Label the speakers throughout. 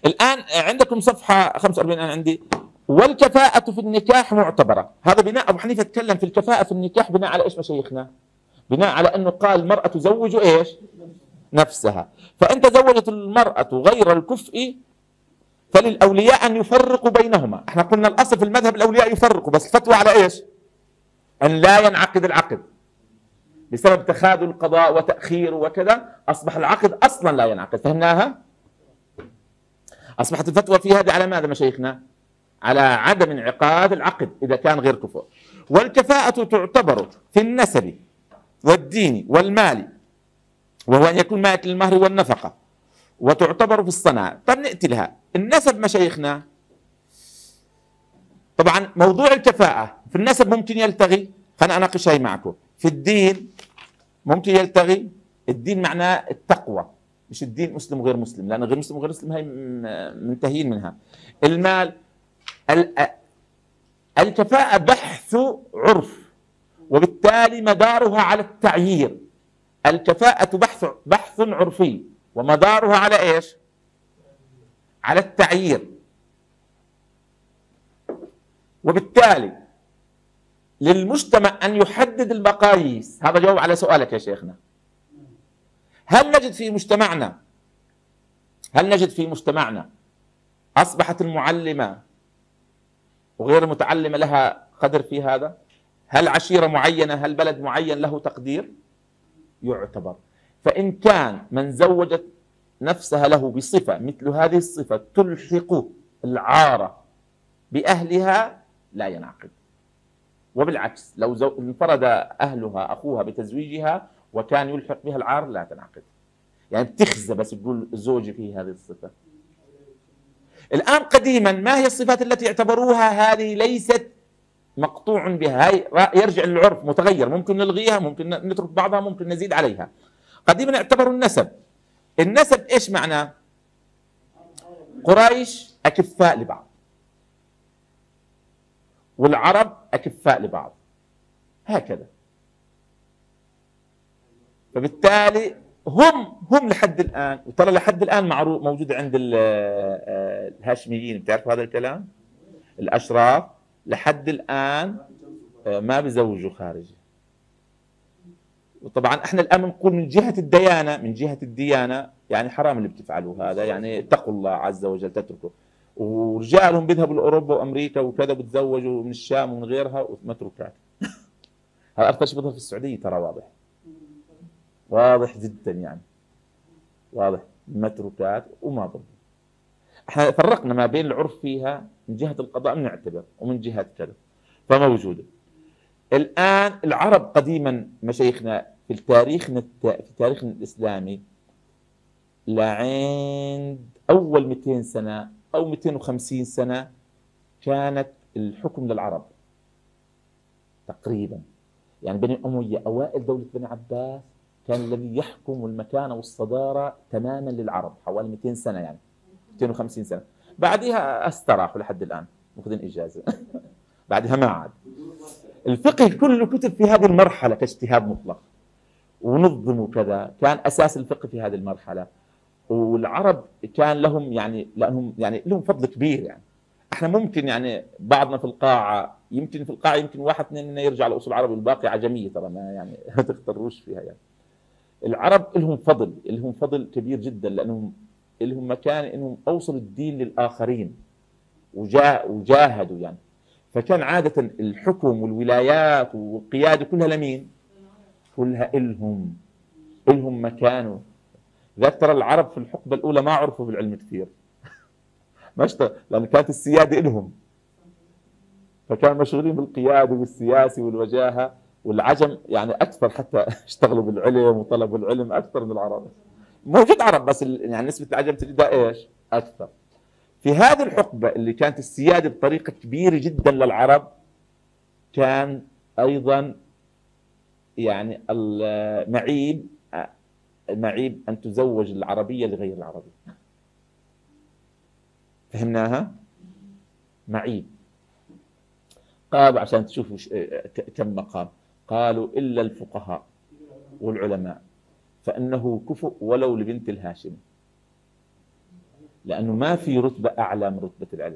Speaker 1: الآن عندكم صفحة 45 أنا عندي. والكفاءة في النكاح معتبرة. هذا بناء أبو حنيفة تكلم في الكفاءة في النكاح بناء على إيش مشايخنا؟ بناء على أنه قال المرأة تزوج إيش؟ نفسها. فإن تزوجت المرأة غير الكفء فللأولياء أن يفرقوا بينهما. احنا قلنا الأصل في المذهب الأولياء يفرقوا، بس الفتوى على إيش؟ أن لا ينعقد العقد بسبب تخاذل القضاء وتأخيره وكذا، أصبح العقد أصلا لا ينعقد. فهمناها؟ أصبحت الفتوى في هذه على ماذا مشايخنا؟ على عدم انعقاد العقد إذا كان غير كفء. والكفاءة تعتبر في النسب والدين والمال، وهو أن يكون مائة المهر والنفقة، وتعتبر في الصناعة. طب نأتي لها. النسب مشايخنا، طبعا موضوع الكفاءة في النسب ممكن يلتغي، خلينا أناقش هاي معكم. في الدين ممكن يلتغي. الدين معناه التقوى، مش الدين مسلم وغير مسلم، لأن غير مسلم وغير مسلم هاي منتهين منها. المال، الكفاءة بحث عرف، وبالتالي مدارها على التعيير. الكفاءة بحث عرفي ومدارها على ايش؟ على التعيير. وبالتالي للمجتمع ان يحدد المقاييس. هذا جواب على سؤالك يا شيخنا. هل نجد في مجتمعنا اصبحت المعلمة وغير المتعلمة لها قدر في هذا؟ هل عشيرة معينة، هل بلد معين له تقدير؟ يعتبر. فإن كان من زوجت نفسها له بصفة مثل هذه الصفة تلحق العارة بأهلها لا ينعقد. وبالعكس لو انفرد أهلها أخوها بتزويجها وكان يلحق بها العار لا تنعقد. يعني بتخزى بس تقول زوجي فيه هذه الصفة. الآن قديما ما هي الصفات التي اعتبروها هذه ليست مقطوع بها؟ هاي يرجع للعرف متغير، ممكن نلغيها، ممكن نترك بعضها، ممكن نزيد عليها. قديما اعتبروا النسب ايش معناه؟ قريش اكفاء لبعض والعرب اكفاء لبعض، هكذا. فبالتالي هم لحد الان، وترى لحد الان معروف موجود عند الهاشميين، بتعرفوا هذا الكلام؟ الاشراف لحد الآن ما بيزوجوا خارجي. وطبعا احنا الآن بنقول من جهة الديانة يعني حرام اللي بتفعلوه هذا، يعني اتقوا الله عز وجل تتركوا. ورجالهم بيذهبوا لأوروبا وأمريكا وكذا بتزوجوا من الشام ومن غيرها ومتروكات. هذا أكثر شيء بيظهر في السعودية، ترى واضح جدا، يعني واضح، متروكات وما ضرب. احنا فرقنا ما بين العرف فيها من جهة القضاء بنعتبر ومن جهة كذا، فموجودة. الآن العرب قديما مشايخنا في تاريخنا الإسلامي لعند أول 200 سنة أو 250 سنة كانت الحكم للعرب تقريبا. يعني بني أمية أوائل دولة بني عباس كان الذي يحكم المكانة والصدارة تماما للعرب حوالي 200 سنة، يعني 250 سنة. بعدها استراحوا لحد الآن ماخذين إجازة. بعدها ما عاد. الفقه كله كتب في هذه المرحلة كاجتهاد مطلق ونظم وكذا، كان أساس الفقه في هذه المرحلة. والعرب كان لهم يعني لأنهم يعني لهم فضل كبير. يعني احنا ممكن يعني بعضنا في القاعة يمكن واحد اثنين منا يرجع لأصول عربي والباقي عجمية، طبعا ما يعني ما تختاروش فيها. يعني العرب لهم فضل كبير جدا، لأنهم لهم مكان انهم اوصلوا الدين للآخرين وجاهدوا يعني. فكان عادة الحكم والولايات والقيادة كلها لمين؟ كلها إلهم مكانه. ذاك ترى العرب في الحقبة الأولى ما عرفوا بالعلم كثير. لأن كانت السيادة إلهم، فكانوا مشغولين بالقيادة والسياسة والوجاهة. والعجم يعني أكثر حتى اشتغلوا بالعلم وطلبوا العلم أكثر من العرب. موجود عرب بس يعني نسبة العجم تجدها إيش؟ أكثر. في هذه الحقبة اللي كانت السيادة بطريقة كبيرة جدا للعرب، كان أيضا يعني المعيب أن تزوج العربية لغير العربي. فهمناها؟ معيب. قالوا عشان تشوفوا كم مقام، قالوا إلا الفقهاء والعلماء فإنه كفؤ ولو لبنت الهاشم. لأنه ما في رتبة أعلى من رتبة العلم.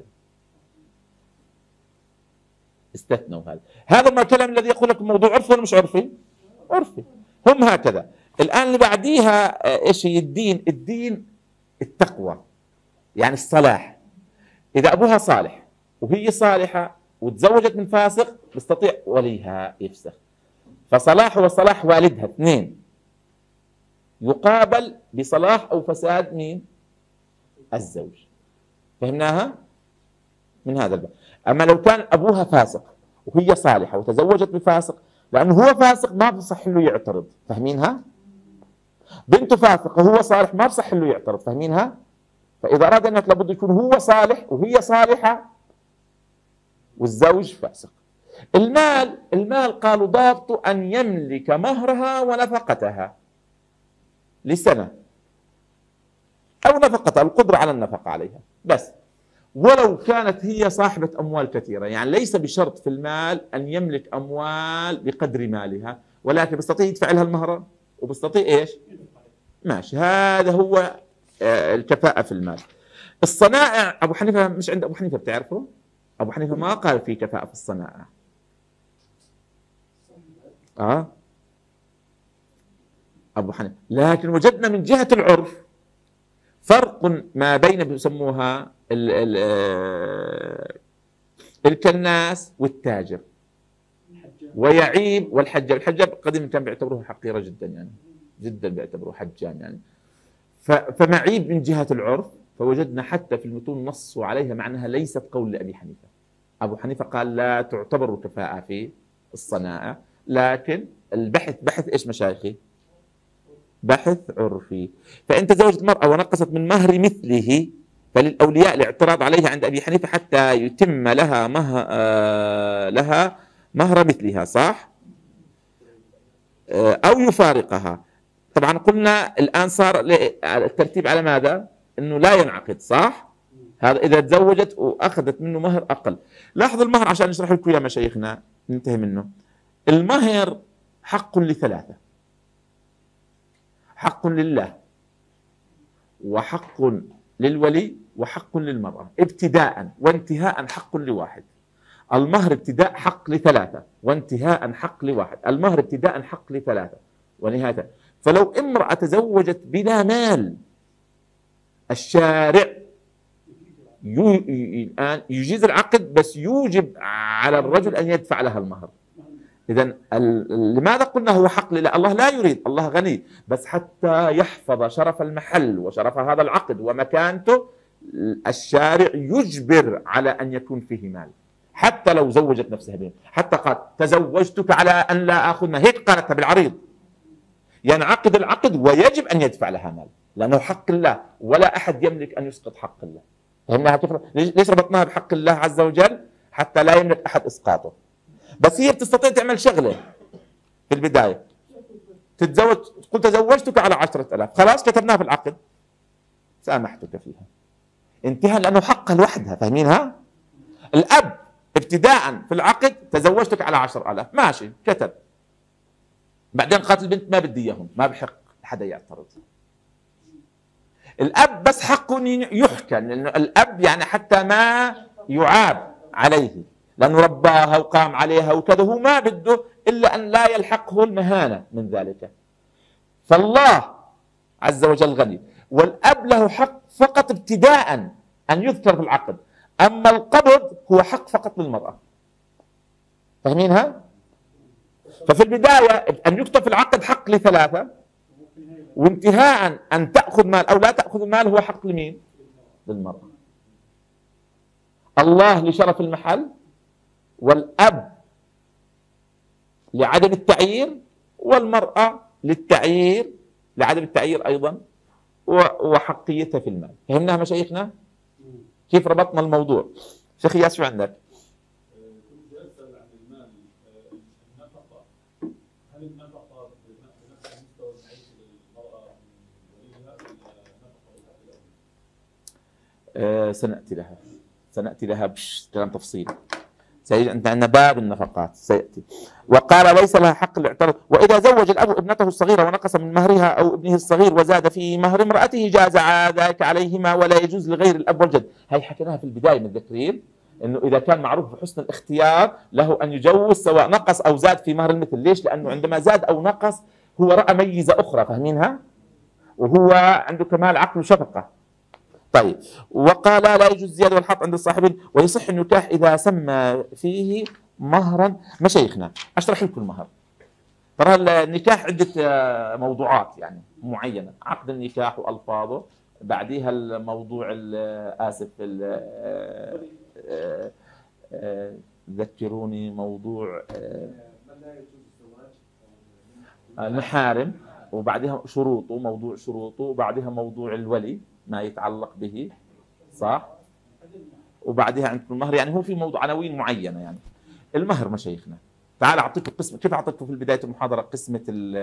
Speaker 1: استثنوا هذا ما الكلام الذي يقول لك موضوع عرفي ولا مش عرفي؟ عرفي. هم هكذا. الآن اللي بعديها إيش هي الدين؟ الدين التقوى، يعني الصلاح. إذا أبوها صالح وهي صالحة وتزوجت من فاسق بيستطيع وليها يفسخ، فصلاح وصلاح والدها اثنين يقابل بصلاح أو فساد مين؟ الزوج. فهمناها؟ من هذا الباب. أما لو كان أبوها فاسق وهي صالحة وتزوجت بفاسق، لأنه هو فاسق ما بصح له يعترض. فاهمينها؟ بنته فاسقة وهو صالح ما بصح له يعترض. فاهمينها؟ فإذا أراد أنك لابد يكون هو صالح وهي صالحة والزوج فاسق. المال قالوا ضابطه أن يملك مهرها ونفقتها لسنة، أو نفقتها، القدرة على النفقة عليها بس. ولو كانت هي صاحبة أموال كثيرة، يعني ليس بشرط في المال أن يملك أموال بقدر مالها، ولكن بيستطيع يدفع لها المهر وبيستطيع إيش؟ ماشي. هذا هو الكفاءة في المال. الصنائع أبو حنيفة مش عند أبو حنيفة، بتعرفوا أبو حنيفة ما قال في كفاءة في الصنائع. أبو حنيفة، لكن وجدنا من جهة العرف فرق ما بين بيسموها الكناس والتاجر ويعيب والحجاب. الحجاب قديما كان بيعتبروه حقيرة جدا، يعني جدا بيعتبروه حجام يعني. فمعيب من جهة العرف. فوجدنا حتى في المتون نصوا عليها مع أنها ليست قول لأبي حنيفة. أبو حنيفة قال لا تعتبر كفاءة في الصنائع، لكن البحث بحث إيش مشايخي؟ بحث عرفي. فإن تزوجت مرأة ونقصت من مهر مثله فللأولياء الاعتراض عليها عند أبي حنيفة حتى يتم لها مهر مثلها، صح؟ أو يفارقها. طبعا قلنا الآن صار الترتيب على ماذا؟ أنه لا ينعقد، صح؟ هذا إذا تزوجت وأخذت منه مهر أقل. لاحظوا المهر عشان نشرح لكم يا مشايخنا ننتهي منه. المهر حق لثلاثة: حق لله، وحق للولي، وحق للمرأة. ابتداء وانتهاء حق لواحد. المهر ابتداء حق لثلاثة، وانتهاء حق لواحد. المهر ابتداء حق لثلاثة ونهاية. فلو امرأة تزوجت بلا مال، الشارع يجيز العقد بس يوجب على الرجل أن يدفع لها المهر. إذن لماذا قلنا هو حق لله؟ الله لا يريد، الله غني، بس حتى يحفظ شرف المحل وشرف هذا العقد ومكانته الشارع يجبر على أن يكون فيه مال، حتى لو زوجت نفسها به. حتى قال تزوجتك على أن لا أخذ مال، هيك قالتها بالعريض. ينعقد العقد ويجب أن يدفع لها مال، لأنه حق الله ولا أحد يملك أن يسقط حق الله. فهمناها كيف؟ ليش ربطناها بحق الله عز وجل؟ حتى لا يملك أحد إسقاطه. بس هي بتستطيع تعمل شغلة في البداية، تتزوج، تقول تزوجتك على 10,000، خلاص كتبناها في العقد، سامحتك فيها، انتهى، لأنه حقها لوحدها. فاهمينها؟ الأب ابتداء في العقد تزوجتك على 10,000، ماشي كتب. بعدين قالت البنت ما بدي إياهم، ما بحق حدا يعترض. الأب بس حقه يحكى، لأنه الأب يعني حتى ما يعاب عليه، لأنه رباها وقام عليها وكذا، هو ما بده إلا أن لا يلحقه المهانة من ذلك. فالله عز وجل غني، والأب له حق فقط ابتداء أن يذكر في العقد، أما القبض هو حق فقط للمرأة. فاهمينها؟ ففي البداية أن يكتب في العقد حق لثلاثة، وانتهاء أن تأخذ مال أو لا تأخذ المال هو حق لمين؟ للمرأة. الله لشرف المحل، والأب لعدم التعيير، والمرأة للتعيير، لعدم التعيير أيضا، وحقيتها في المال. فهمناها مشايخنا؟ كيف ربطنا الموضوع؟ شيخ إياس شو عندك؟
Speaker 2: كنت أسأل عن المال، النفقة، هل النفقة بنفس المستوى بحيث للمرأة من وليها ولا نفقة؟
Speaker 1: سنأتي لها بكلام تفصيلي. عندنا باب النفقات سيأتي. وقال ليس لها حق الاعتراض. وإذا زوج الأب ابنته الصغيرة ونقص من مهرها أو ابنه الصغير وزاد في مهر امرأته جاز ذلك عليهما ولا يجوز لغير الأب والجد. هي حكيناها في البداية متذكرين إنه إذا كان معروف بحسن الاختيار له أن يجوز سواء نقص أو زاد في مهر المثل. ليش؟ لأنه عندما زاد أو نقص هو رأى ميزة أخرى، فاهمينها؟ وهو عنده كمال عقل وشفقة. طيب، وقال لا يجوز الزيادة والحط عند الصاحبين. ويصح النكاح إذا سمى فيه مهرا. مشايخنا أشرح لكم المهر. ترى النكاح عدة موضوعات يعني معينة. عقد النكاح وألفاظه، بعديها الموضوع آسف ذكروني موضوع المحارم، وبعدها شروطه، موضوع شروطه، وبعدها موضوع الولي ما يتعلق به، صح؟ وبعدها عندكم المهر. يعني هو في موضوع عناوين معينة. يعني المهر مشايخنا، تعال أعطيك قسمة. كيف أعطيكم في بداية المحاضرة قسمة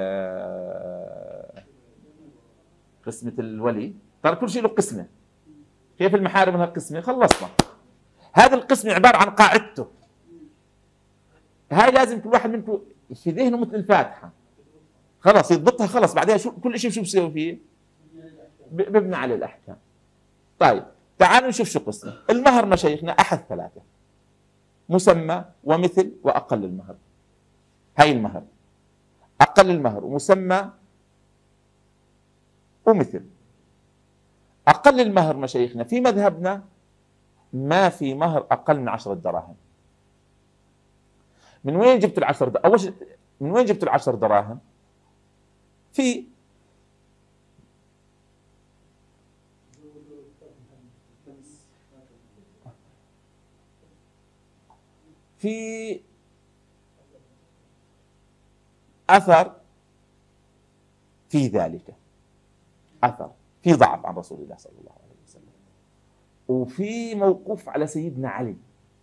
Speaker 1: الولي؟ ترى كل شيء له قسمة. كيف المحارم لها قسمة؟ خلصنا. هذا القسم عبارة عن قاعدته. هاي لازم كل واحد منكم في ذهنه مثل الفاتحة، خلاص يضبطها، خلاص بعدها كل شيء شو بسوي فيه؟ ببنى عليه الأحكام. طيب تعالوا نشوف شو قسمه. المهر مشايخنا أحد ثلاثة: مسمى ومثل وأقل المهر. هاي المهر أقل المهر ومسمى ومثل. أقل المهر مشايخنا في مذهبنا ما في مهر أقل من 10 دراهم. من وين جبت ال10 دراهم؟ أول شيء من وين جبت ال10 دراهم؟ في أثر في ذلك، أثر في ضعف عن رسول الله صلى الله عليه وسلم، وفي موقوف على سيدنا علي،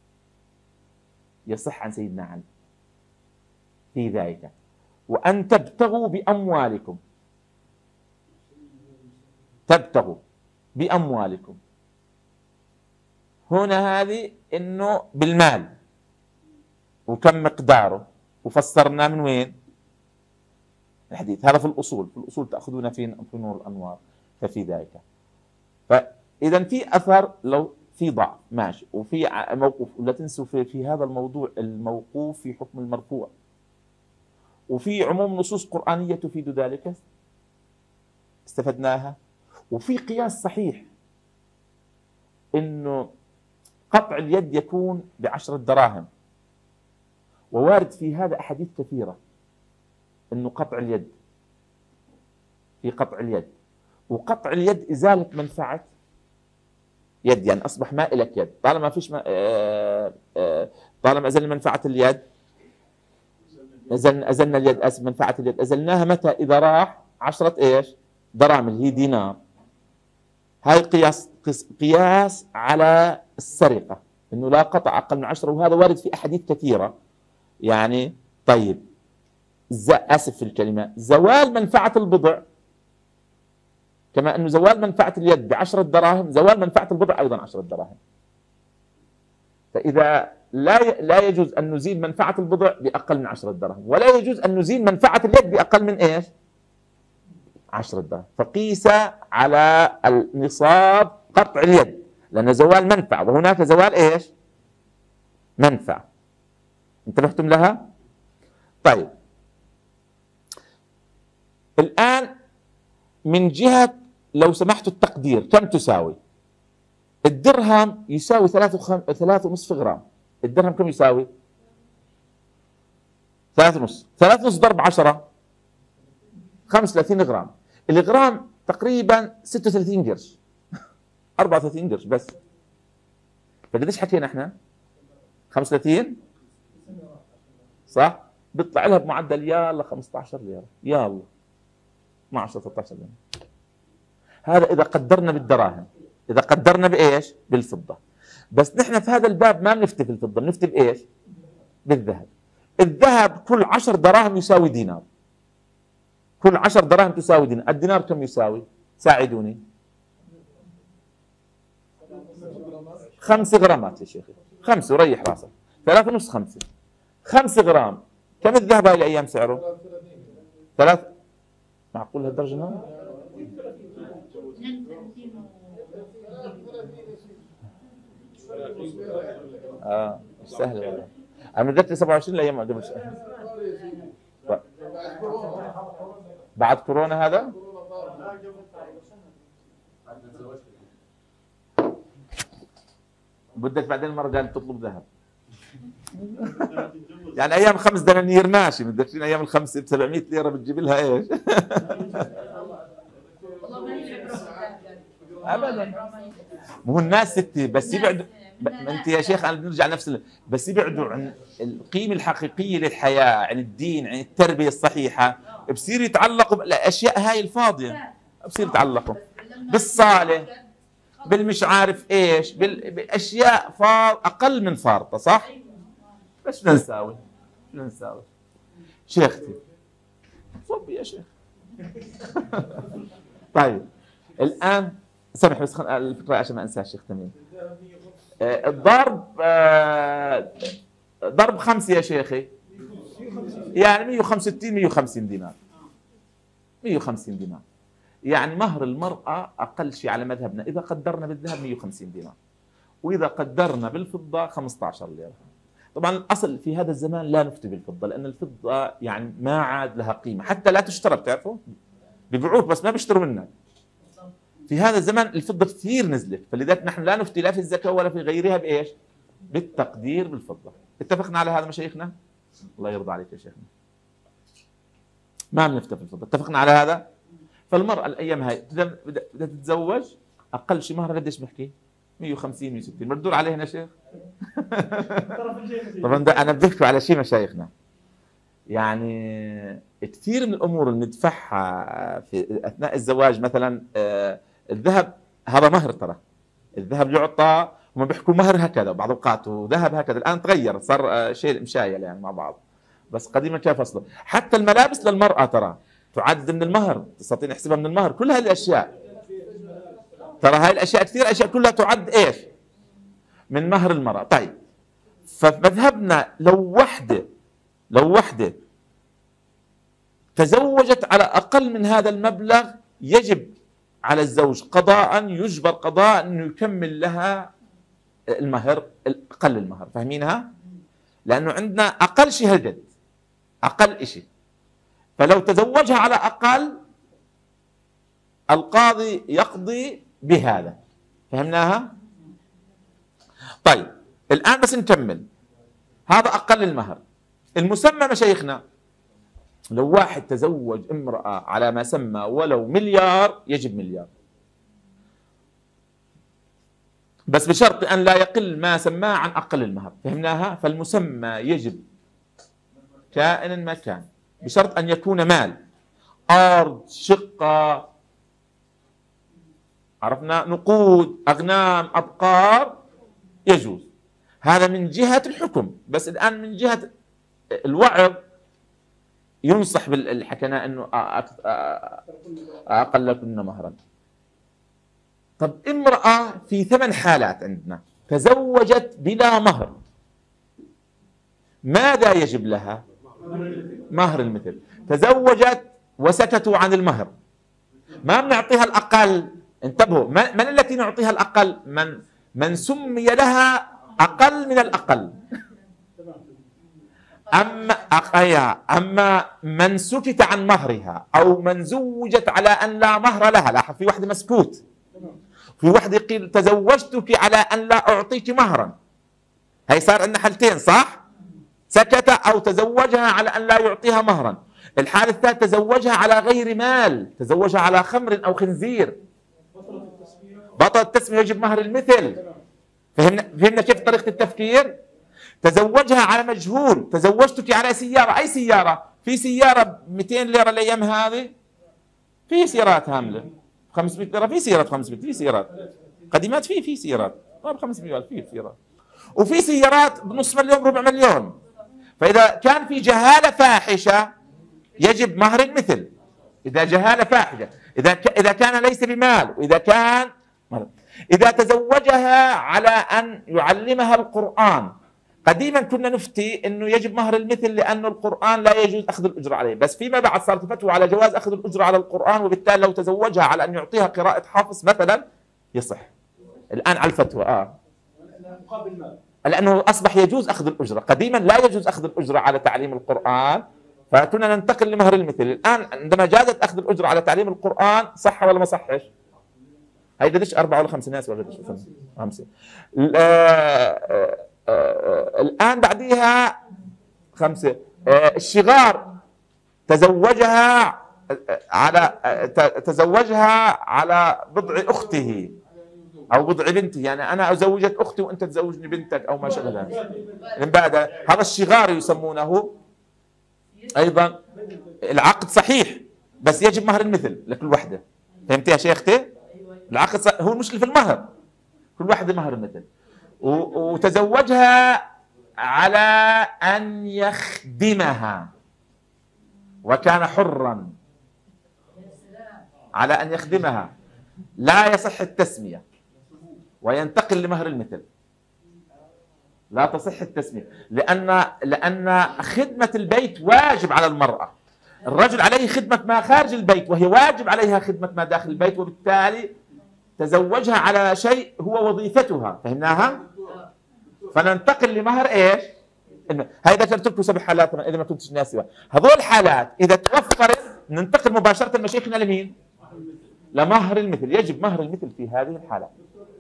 Speaker 1: يصح عن سيدنا علي في ذلك. وأن تبتغوا بأموالكم، تبتغوا بأموالكم هنا هذه إنه بالمال، وكم مقداره، وفسرنا من وين الحديث هذا في الأصول. في الأصول تأخذون في نور الأنوار. ففي ذلك، فإذا في أثر لو في ضعف ماشي، وفي موقوف. ولا تنسوا في هذا الموضوع الموقوف في حكم المرفوع، وفي عموم نصوص قرآنية تفيد ذلك استفدناها، وفي قياس صحيح إنه قطع اليد يكون ب10 دراهم. ووارد في هذا أحاديث كثيرة إنه قطع اليد، في قطع اليد. وقطع اليد إزالة منفعة يد، يعني أصبح ما إلك يد طالما فيش طالما أزل منفعة اليد، أزلنا اليد، أسف منفعة اليد أزلناها متى؟ إذا راح 10 إيش دراهم اللي هي دينار. هاي قياس على السرقة، إنه لا قطع أقل من 10، وهذا وارد في أحاديث كثيرة يعني. طيب آسف في الكلمة، زوال منفعة البضع كما أنه زوال منفعة اليد ب10 دراهم، زوال منفعة البضع أيضا 10 دراهم. فإذا لا يجوز أن نزيل منفعة البضع بأقل من 10 دراهم، ولا يجوز أن نزيل منفعة اليد بأقل من إيش 10 دراهم. فقيس على النصاب قطع اليد، لأن زوال منفعة وهناك زوال إيش منفعة. انتبهتم لها؟ طيب الآن من جهة لو سمحتوا التقدير كم تساوي؟ الدرهم يساوي 3.5 غرام. الدرهم كم يساوي؟ 3.5. 3.5 ضرب 10 35 غرام. الغرام تقريبا 36 قرش 34 قرش بس. فقديش حكينا احنا؟ 35 صح؟ بيطلع لها بمعدل يلا 15 ليرة، يلا 12 13 ليرة. هذا إذا قدرنا بالدراهم. إذا قدرنا بإيش؟ بالفضة. بس نحن في هذا الباب ما بنفتي في الفضة، بنفتي بإيش؟ بالذهب. الذهب كل 10 دراهم يساوي دينار. كل 10 دراهم تساوي دينار. الدينار كم يساوي؟ ساعدوني. 5 غرامات يا شيخي، 5 وريح راسك. 3.5 5 5 غرام. كم الذهب هاي الايام سعره؟ 3. معقول هالدرجه هون؟ مش سهل والله. انا متذكر 27 الايام قبل بعد كورونا هذا. بدك بعدين المره قال تطلب ذهب. يعني ايام 5 دنانير ماشي، متذكرين ايام الخمسه ب 700 ليره بتجيب لها ايش؟ ابدا. مو الناس ستي بس يبعدوا. انت يا شيخ انا بنرجع نفس بس يبعدوا عن القيمه الحقيقيه للحياه، عن الدين، عن التربيه الصحيحه، بصير يتعلقوا بالاشياء هاي الفاضيه، بصير يتعلقوا بالصاله، بالمش عارف ايش، باشياء اقل من فارطه، صح؟ بس بدنا نساوي، بدنا نساوي. شيختي صبي يا شيخ. طيب الان سامح بس الفكره عشان ما انساش شيخ تميم. الضرب ضرب 5 يا شيخي، يعني 165 150 دينار. 150 دينار يعني مهر المرأة أقل شيء على مذهبنا إذا قدرنا بالذهب 150 دينار، وإذا قدرنا بالفضة 15 ليرة. طبعا الأصل في هذا الزمان لا نفتي بالفضة، لأن الفضة يعني ما عاد لها قيمة، حتى لا تشترى، بتعرفوا ببيعوك بس ما بيشتروا منك. في هذا الزمان الفضة كثير نزلت، فلذلك نحن لا نفتي لا في الزكاة ولا في غيرها بإيش؟ بالتقدير بالفضة. اتفقنا على هذا مشايخنا؟ الله يرضى عليك يا شيخنا. ما بنفتي بالفضة، اتفقنا على هذا؟ فالمرأة الأيام هاي بدها تتزوج أقل شيء مهر قديش بحكي؟ 150 160. بتدور عليه هنا شيخ؟ طبعا أنا بحكي على شيء مشايخنا. يعني كثير من الأمور اللي ندفعها في أثناء الزواج، مثلا الذهب هذا مهر، ترى الذهب يعطى، هم بيحكوا مهر هكذا بعض الأوقات وذهب هكذا، الآن تغير صار شيء مشايل يعني مع بعض، بس قديما كان فصله. حتى الملابس للمرأة ترى تعد من المهر، تستطيع نحسبها من المهر، كل هذه الاشياء ترى هاي الاشياء كثير اشياء كلها تعد ايش؟ من مهر المرأة. طيب فمذهبنا لو وحده تزوجت على اقل من هذا المبلغ يجب على الزوج قضاء، يجبر قضاء انه يكمل لها المهر، اقل المهر، فاهمينها؟ لانه عندنا اقل شيء هالقد، اقل شيء. فلو تزوجها على أقل القاضي يقضي بهذا، فهمناها؟ طيب الآن بس نكمل. هذا أقل المهر. المسمى مشايخنا لو واحد تزوج امرأة على ما سمى ولو مليار يجب مليار، بس بشرط أن لا يقل ما سماه عن أقل المهر، فهمناها؟ فالمسمى يجب كائن ما كان، بشرط أن يكون مال، أرض، شقة، عرفنا، نقود، أغنام، أبقار، يجوز. هذا من جهة الحكم. بس الآن من جهة الوعظ ينصح بالحكنا أنه أقل كنا مهرا. طب امرأة في 8 حالات عندنا تزوجت بلا مهر، ماذا يجب لها؟ مهر المثل. تزوجت وسكتوا عن المهر، ما بنعطيها الأقل. انتبهوا، من التي نعطيها الأقل؟ من سمي لها أقل من الأقل. أما من سكت عن مهرها أو من زوجت على أن لا مهر لها، لاحظ في واحدة مسكوت، في واحدة قيل تزوجتك على أن لا أعطيك مهرا، هي صار عندنا حالتين، صح؟ سكت أو تزوجها على أن لا يعطيها مهرا. الحالة الثالثة تزوجها على غير مال، تزوجها على خمر أو خنزير، بطل التسمية يجب مهر المثل. فهمنا كيف طريقة التفكير؟ تزوجها على مجهول، تزوجتك على سيارة، أي سيارة؟ في سيارة 200 ليرة الأيام هذه، في سيارات هاملة 500 ليرة، في سيارات 500، في سيارات قديمات، في سيارات ب 500 ألف، في سيارات، وفي سيارات بنص مليون ربع مليون. فإذا كان في جهالة فاحشة يجب مهر المثل، إذا جهالة فاحشة، إذا كان ليس بمال، وإذا كان إذا تزوجها على أن يعلمها القرآن قديما كنا نفتي انه يجب مهر المثل لانه القران لا يجوز اخذ الاجره عليه، بس فيما بعد صارت فتوى على جواز اخذ الاجره على القران، وبالتالي لو تزوجها على ان يعطيها قراءه حافظ مثلا يصح. الان على الفتوى
Speaker 2: مقابل مال.
Speaker 1: لانه اصبح يجوز اخذ الاجره، قديما لا يجوز اخذ الاجره على تعليم القران، فكنا ننتقل لمهر المثل. الان عندما جازت اخذ الاجره على تعليم القران صح ولا ما صحش؟ هيدا ليش 4 ولا 5 ناس ولا 5؟ الآن بعديها 5. الشغار تزوجها على بضع أخته أو بضع بنته، يعني أنا أزوجك أختي وأنت تزوجني بنتك أو ما شابه ذلك. من بعد هذا الشغار يسمونه أيضا. العقد صحيح بس يجب مهر المثل لكل وحدة. فهمت يا شيختي؟ العقد هو المشكلة في المهر، كل واحدة مهر مثل. وتزوجها على أن يخدمها وكان حرا، على أن يخدمها لا يصح التسمية وينتقل لمهر المثل. لا تصح التسمية لأن خدمة البيت واجب على المرأة. الرجل عليه خدمة ما خارج البيت وهي واجب عليها خدمة ما داخل البيت، وبالتالي تزوجها على شيء هو وظيفتها. فهمناها؟ فننتقل لمهر ايش؟ هاي ذكرت لكم 7 حالات اذا ما كنتش ناسي. هذول الحالات اذا توفرت ننتقل مباشرة مشايخنا لمين؟ لمهر المثل. يجب مهر المثل في هذه الحالات.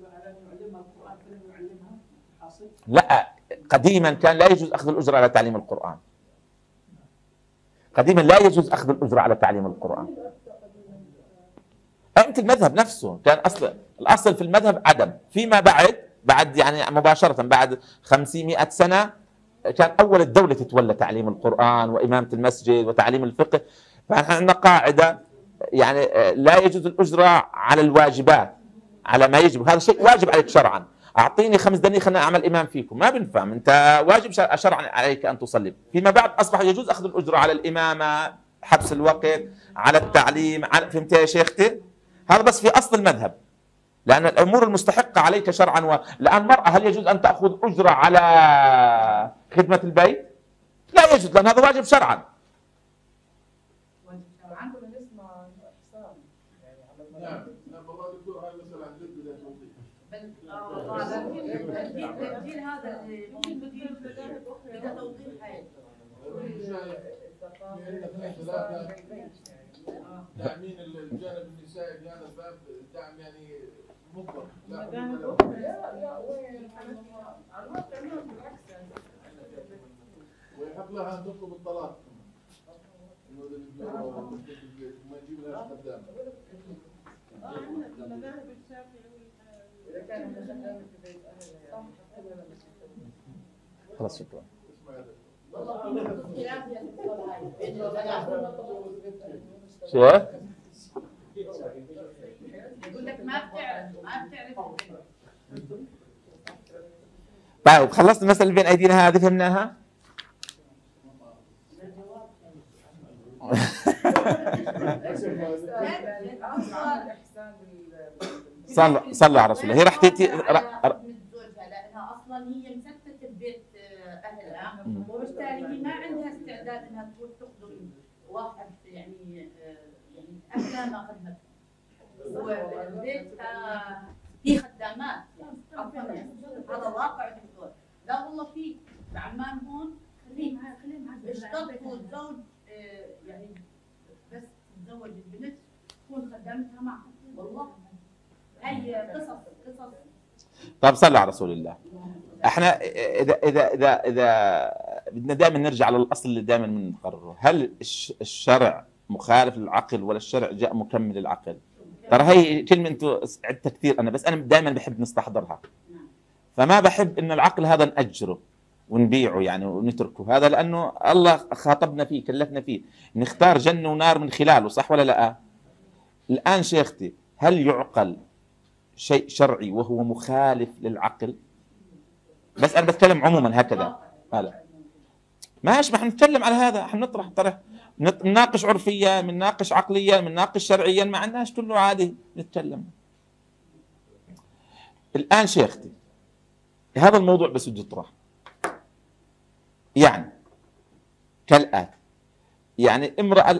Speaker 1: لا، قديما كان لا يجوز اخذ الاجره على تعليم القرآن. قديما لا يجوز اخذ الاجره على تعليم القرآن. أنت المذهب نفسه كان الأصل في المذهب عدم. فيما بعد يعني مباشرة بعد 500 سنة كان أول الدولة تتولى تعليم القرآن وإمامة المسجد وتعليم الفقه. فنحن عندنا قاعدة يعني لا يجوز الأجرة على الواجبات، على ما يجب. هذا شيء واجب عليك شرعا. أعطيني 5 دنانير خليني أعمل إمام فيكم، ما بنفع، أنت واجب شرعا عليك أن تصلي. فيما بعد أصبح يجوز أخذ الأجرة على الإمامة، حبس الوقت، على التعليم، فهمت يا شيختي؟ هذا بس في أصل المذهب، لأن الأمور المستحقة عليك شرعا. الآن المرأة هل يجوز أن تأخذ أجرة على خدمة البيت؟ لا يجوز، لأن هذا واجب شرعا.
Speaker 3: الجيل هذا بده توضيح هاي
Speaker 2: تأمين الجانب النسائي في هذا الباب دعم يعني مطلق. ويحق لها أن تطلب الطلاق وما يجيب لها خدام.
Speaker 1: خلاص شكرا. شيخ
Speaker 3: يقول لك ما بتعرف
Speaker 1: طيب خلصنا المسألة اللي بين أيدينا هذه فهمناها؟ صلى على رسوله. هي راح تأتي
Speaker 3: لأنها أصلا هي مسكتة ببيت أهلها، وبالتالي هي ما عندها استعداد إنها تروح تخدم واحد يعني أهلها ما خدمتها. والبيت في خدامات هذا واقع دكتور. لا والله في عمان هون اشترطوا الزوج يعني بس تتزوج البنت تكون خدامتها معها. والله هي قصص.
Speaker 1: طيب صلى على رسول الله. احنا اذا بدنا دائما نرجع على الاصل اللي دائما بنقرره، هل الشرع مخالف للعقل ولا الشرع جاء مكمل للعقل؟ ترى هي كلمه انتم عدتها كثير، انا دائما بحب نستحضرها. فما بحب ان العقل هذا نأجره ونبيعه يعني ونتركه، هذا لانه الله خاطبنا فيه، كلفنا فيه نختار جنه ونار من خلاله، صح ولا لا؟ الان شيختي، هل يعقل شيء شرعي وهو مخالف للعقل؟ بس انا بتكلم عموما هكذا. هلا ماشي، ما احنا نتكلم على هذا، احنا طرح نناقش عرفيا، بنناقش عقليا، بنناقش شرعيا، ما عندناش كله عادي نتكلم. الان شيختي هذا الموضوع بس بدي اطرح. يعني كالآتي، يعني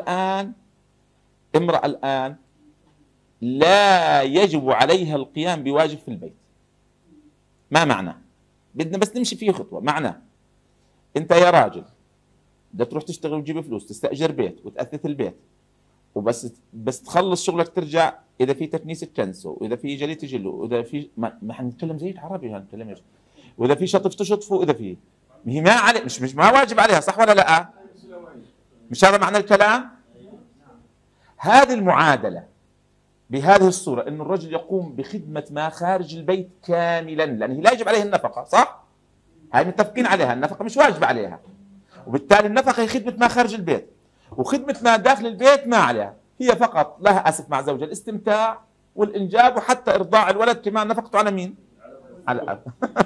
Speaker 1: امرأة الآن لا يجب عليها القيام بواجب في البيت. ما معناه؟ بدنا بس نمشي فيه خطوة. معناه انت يا راجل بدك تروح تشتغل وتجيب فلوس، تستأجر بيت وتأثث البيت، بس تخلص شغلك ترجع، اذا في تكنيس تكنسه، واذا في جلي تجله، واذا في ما حنتكلم زي العربي، هنتكلم ايش، واذا في شطف تشطفه، واذا في هي ما علي مش ما واجب عليها، صح ولا لا؟ مش هذا معنى الكلام؟ هذه المعادلة بهذه الصورة، أن الرجل يقوم بخدمة ما خارج البيت كاملا، لأنه لا يجب عليه النفقة، صح؟ هاي متفقين عليها، النفقة مش واجب عليها، وبالتالي النفقة هي خدمة ما خارج البيت، وخدمة ما داخل البيت ما عليها، هي فقط لها أسف مع زوجها الاستمتاع والإنجاب، وحتى إرضاع الولد كمان نفقته على مين؟ على الأب.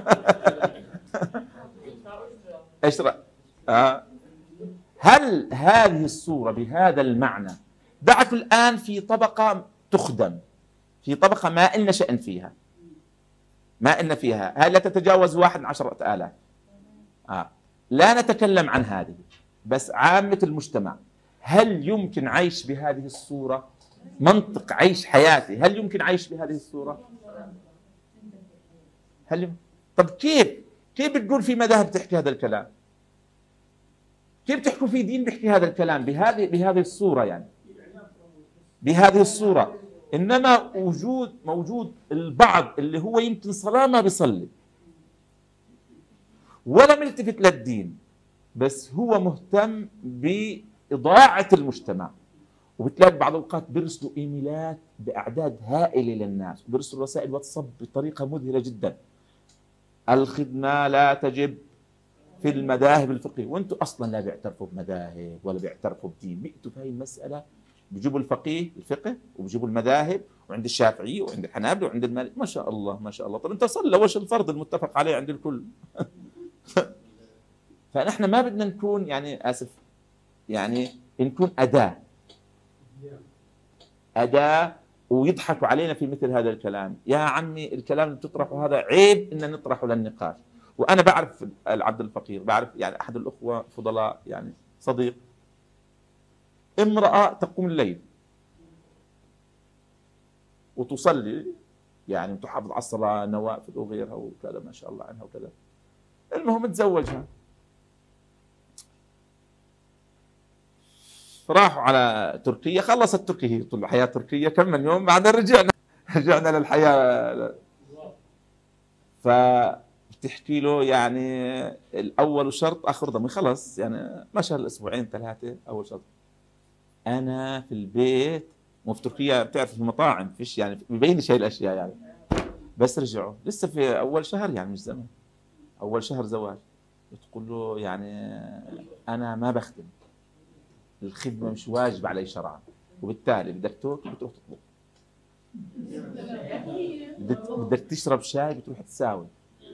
Speaker 1: إيش رأيك؟ هل هذه الصورة بهذا المعنى دعت الآن في طبقة تخدم، في طبقة ما إلنا شأن فيها، ما إلنا فيها، هل لا تتجاوز 10,000. لا نتكلم عن هذه، بس عامة المجتمع، هل يمكن عيش بهذه الصورة؟ منطق عيش حياتي، هل يمكن عيش بهذه الصورة؟ طب كيف بتقول في مذاهب تحكي هذا الكلام؟ كيف تحكوا في دين بيحكي هذا الكلام بهذه الصورة، يعني بهذه الصورة؟ إنما موجود البعض اللي هو يمكن صلاة ما بيصلي ولا ملتفت للدين، بس هو مهتم بإضاعة المجتمع، وبتلاقي بعض الأوقات بيرسلوا إيميلات بأعداد هائلة للناس، وبيرسلوا رسائل واتساب بطريقة مذهلة جدا. الخدمة لا تجب في المذاهب الفقهية، وانتم اصلا لا بيعترفوا بمذاهب ولا بيعترفوا بدين، بيأتوا في هاي المسألة بيجيبوا الفقه وبيجيبوا المذاهب، وعند الشافعي وعند الحنابلة وعند المالك، ما شاء الله ما شاء الله. طب انت صلى وش الفرض المتفق عليه عند الكل؟ فنحن ما بدنا نكون، يعني اسف، يعني نكون أداة ويضحكوا علينا في مثل هذا الكلام. يا عمي الكلام اللي بتطرحه هذا عيب ان نطرحه للنقاش. وانا بعرف العبد الفقير، بعرف يعني احد الاخوه فضلاء، يعني صديق، امراه تقوم الليل وتصلي، يعني تحافظ على الصلاه، نوافل وغيرها وكذا، ما شاء الله عنها وكذا. المهم تزوجها، راحوا على تركيا، خلصت تركيا، هي طول الحياه تركيا، كم من يوم بعدين رجعنا للحياه. بتحكي له يعني الأول شرط آخر ضمي، خلص يعني مشى الأسبوعين 3، أول شرط أنا في البيت، وفي تركيا بتعرف في المطاعم فيش، يعني ببينش هاي الأشياء يعني. بس رجعوا لسه في أول شهر، يعني مش زمن، أول شهر زواج، بتقول له يعني أنا ما بخدم، الخدمة مش واجب علي شرعا، وبالتالي بدك تاكل بتروح تطبخ، بدك تشرب شاي بتروح تساوي.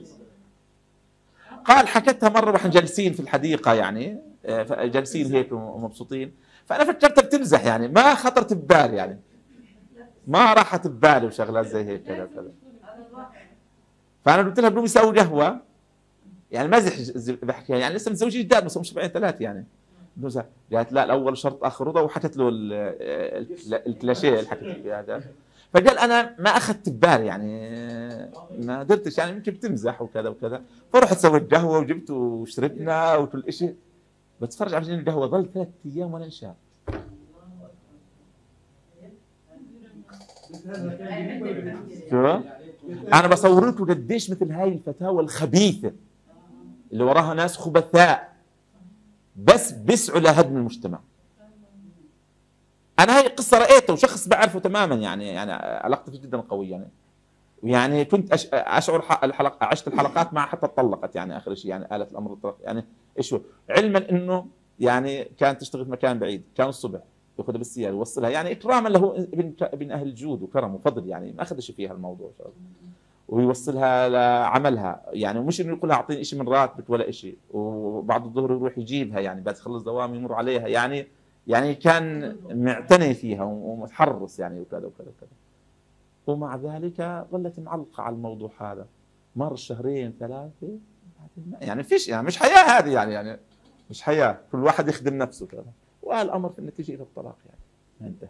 Speaker 1: قال حكتها مرة واحنا جالسين في الحديقة، يعني جالسين هيك ومبسوطين، فأنا فكرتها بتمزح، يعني ما خطرت ببالي، يعني ما راحت ببالي وشغلات زي هيك كذا كذا. فأنا قلت لها بدهم يسوي قهوة، يعني مزح بحكيها، يعني لسه متزوجين جداد، بس هم شبعين 3 يعني. قالت لا الأول شرط آخر رضا، وحكت له الكلاشيه اللي حكت فيه هذا. فقال انا ما اخذت ببالي، يعني ما درتش، يعني يمكن بتمزح وكذا وكذا. فرحت سويت قهوه وجبت وشربنا وكل شيء، بتفرج على القهوه ظل 3 أيام وانا انشاب. شو انا بصور لكم قديش مثل هاي الفتاوى الخبيثه اللي وراها ناس خبثاء بس بيسعوا لهدم المجتمع. انا هاي القصه رايتها وشخص بعرفه تماما، يعني علاقتي فيه جدا قويه، يعني كنت اشعر عشت الحلقات معه حتى اتطلقت، يعني اخر شيء يعني آلت الامر الطلاق، يعني ايش هو، علما انه يعني كانت تشتغل في مكان بعيد، كان الصبح ياخذها بالسياره يوصلها، يعني اكراما له ابن اهل الجود وكرم وفضل، يعني ما اخذش فيها الموضوع، ويوصلها لعملها، يعني مش انه يقول لها اعطيني شيء من راتبك ولا شيء، وبعد الظهر يروح يجيبها، يعني بعد يخلص دوام يمر عليها، يعني كان معتني فيها ومتحرص، يعني وكذا وكذا وكذا. ومع ذلك ظلت معلقة على الموضوع هذا، مر 2 3 شهور يعني فيش، يعني مش حياه هذه، يعني مش حياه، كل واحد يخدم نفسه كذا، والامر في النتيجه الى الطلاق يعني ما انتهى.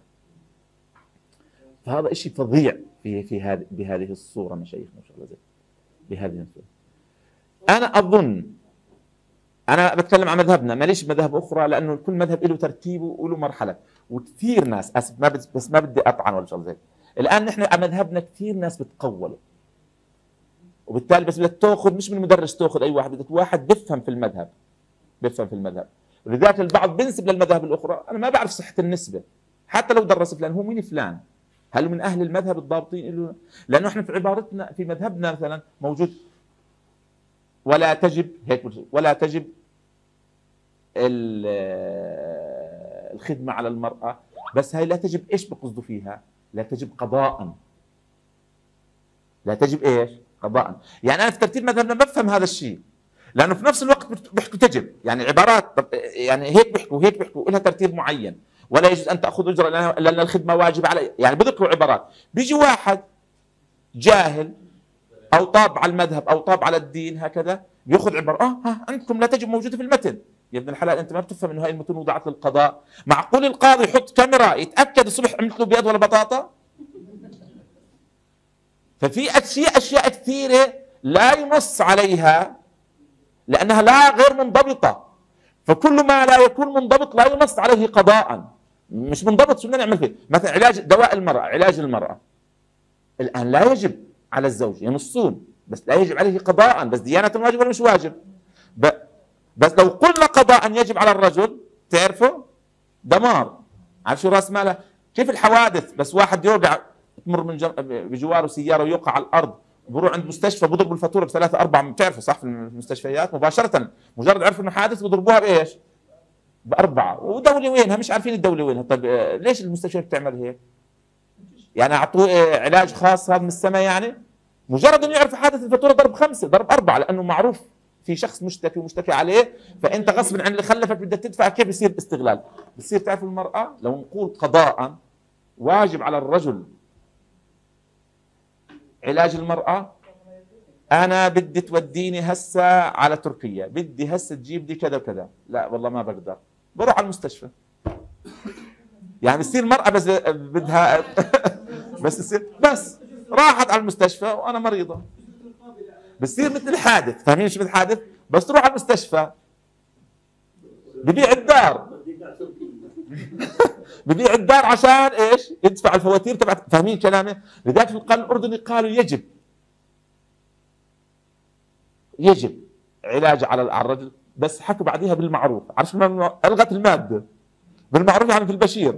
Speaker 1: فهذا شيء فظيع بهذه الصوره مشايخنا ان شاء الله، بهذه الصوره. انا اظن، انا بتكلم عن مذهبنا، ماليش مذاهب اخرى، لانه كل مذهب له ترتيبه وله مرحله، وكثير ناس اسف بس ما بدي اطعن ولا شغله زي. الان نحن على مذهبنا كثير ناس بتقولوا، وبالتالي بس بدك تاخذ مش من مدرس، تاخذ اي واحد، بدك واحد بيفهم في المذهب، بيفهم في المذهب. ولذلك البعض بينسب للمذاهب الاخرى، انا ما بعرف صحه النسبه حتى لو درس فلان، هو مين فلان؟ هل من اهل المذهب الضابطين له؟ لانه احنا في عبارتنا في مذهبنا مثلا موجود ولا تجب هيك، ولا تجب الخدمه على المراه، بس هاي لا تجب ايش بقصدوا فيها؟ لا تجب قضاء. لا تجب ايش؟ قضاء. يعني انا في ترتيب مذهبنا بفهم هذا الشيء، لانه في نفس الوقت بيحكوا تجب، يعني عبارات يعني هيك بيحكوا هيك بيحكوا، لها ترتيب معين، ولا يجوز ان تاخذ اجره لان الخدمه واجب علي، يعني بذكروا عبارات. بيجي واحد جاهل او طاب على المذهب او طاب على الدين هكذا، بياخذ عباره ها انتم لا تجب موجوده في المتن. يا ابن الحلال انت ما بتفهم انه هاي المتن وضعت للقضاء؟ معقول القاضي يحط كاميرا يتاكد الصبح عملت له بيض ولا بطاطا؟ ففي اشياء كثيره لا ينص عليها لانها لا غير منضبطه، فكل ما لا يكون منضبط لا ينص عليه قضاء. مش منضبط شو بدنا نعمل فيه؟ مثلا علاج دواء المراه، علاج المراه الان لا يجب على الزوج، ينصون بس لا يجب عليه قضاء، بس ديانه واجب ولا مش واجب؟ بس لو قلنا قضاء يجب على الرجل، تعرفوا دمار. عارف شو راس ماله؟ كيف الحوادث، بس واحد يوقع تمر من بجواره سياره ويوقع على الارض، بروح عند مستشفى بضربوا الفاتوره بثلاثه اربعه، بتعرفوا صح في المستشفيات مباشره، مجرد عرفوا انه حادث بضربوها بايش؟ باربعه، ودوله وينها؟ مش عارفين الدوله وينها. طيب ليش المستشفى بتعمل هيك؟ يعني اعطوه علاج خاص هذا من السماء يعني؟ مجرد انه يعرف حادث الفاتوره ضرب 5 ضرب 4، لانه معروف في شخص مشتكي ومشتكي عليه، فانت غصب عن اللي خلفك بدك تدفع. كيف بيصير استغلال؟ بصير تعرف المراه لو نقول قضاء واجب على الرجل علاج المراه، انا بدي توديني هسه على تركيا، بدي هسه تجيب لي كذا وكذا، لا والله ما بقدر، بروح على المستشفى. يعني بتصير المراه بس بدها بس تصير بس راحت على المستشفى وانا مريضه، بصير مثل حادث، فاهمين شو مثل حادث؟ بس تروح على المستشفى ببيع الدار ببيع الدار عشان ايش؟ يدفع الفواتير تبعت، فاهمين كلامي؟ لذلك في القانون الاردني قالوا يجب علاج على الرجل، بس حكوا بعديها بالمعروف. عارف الغت الماده بالمعروف، يعني في البشير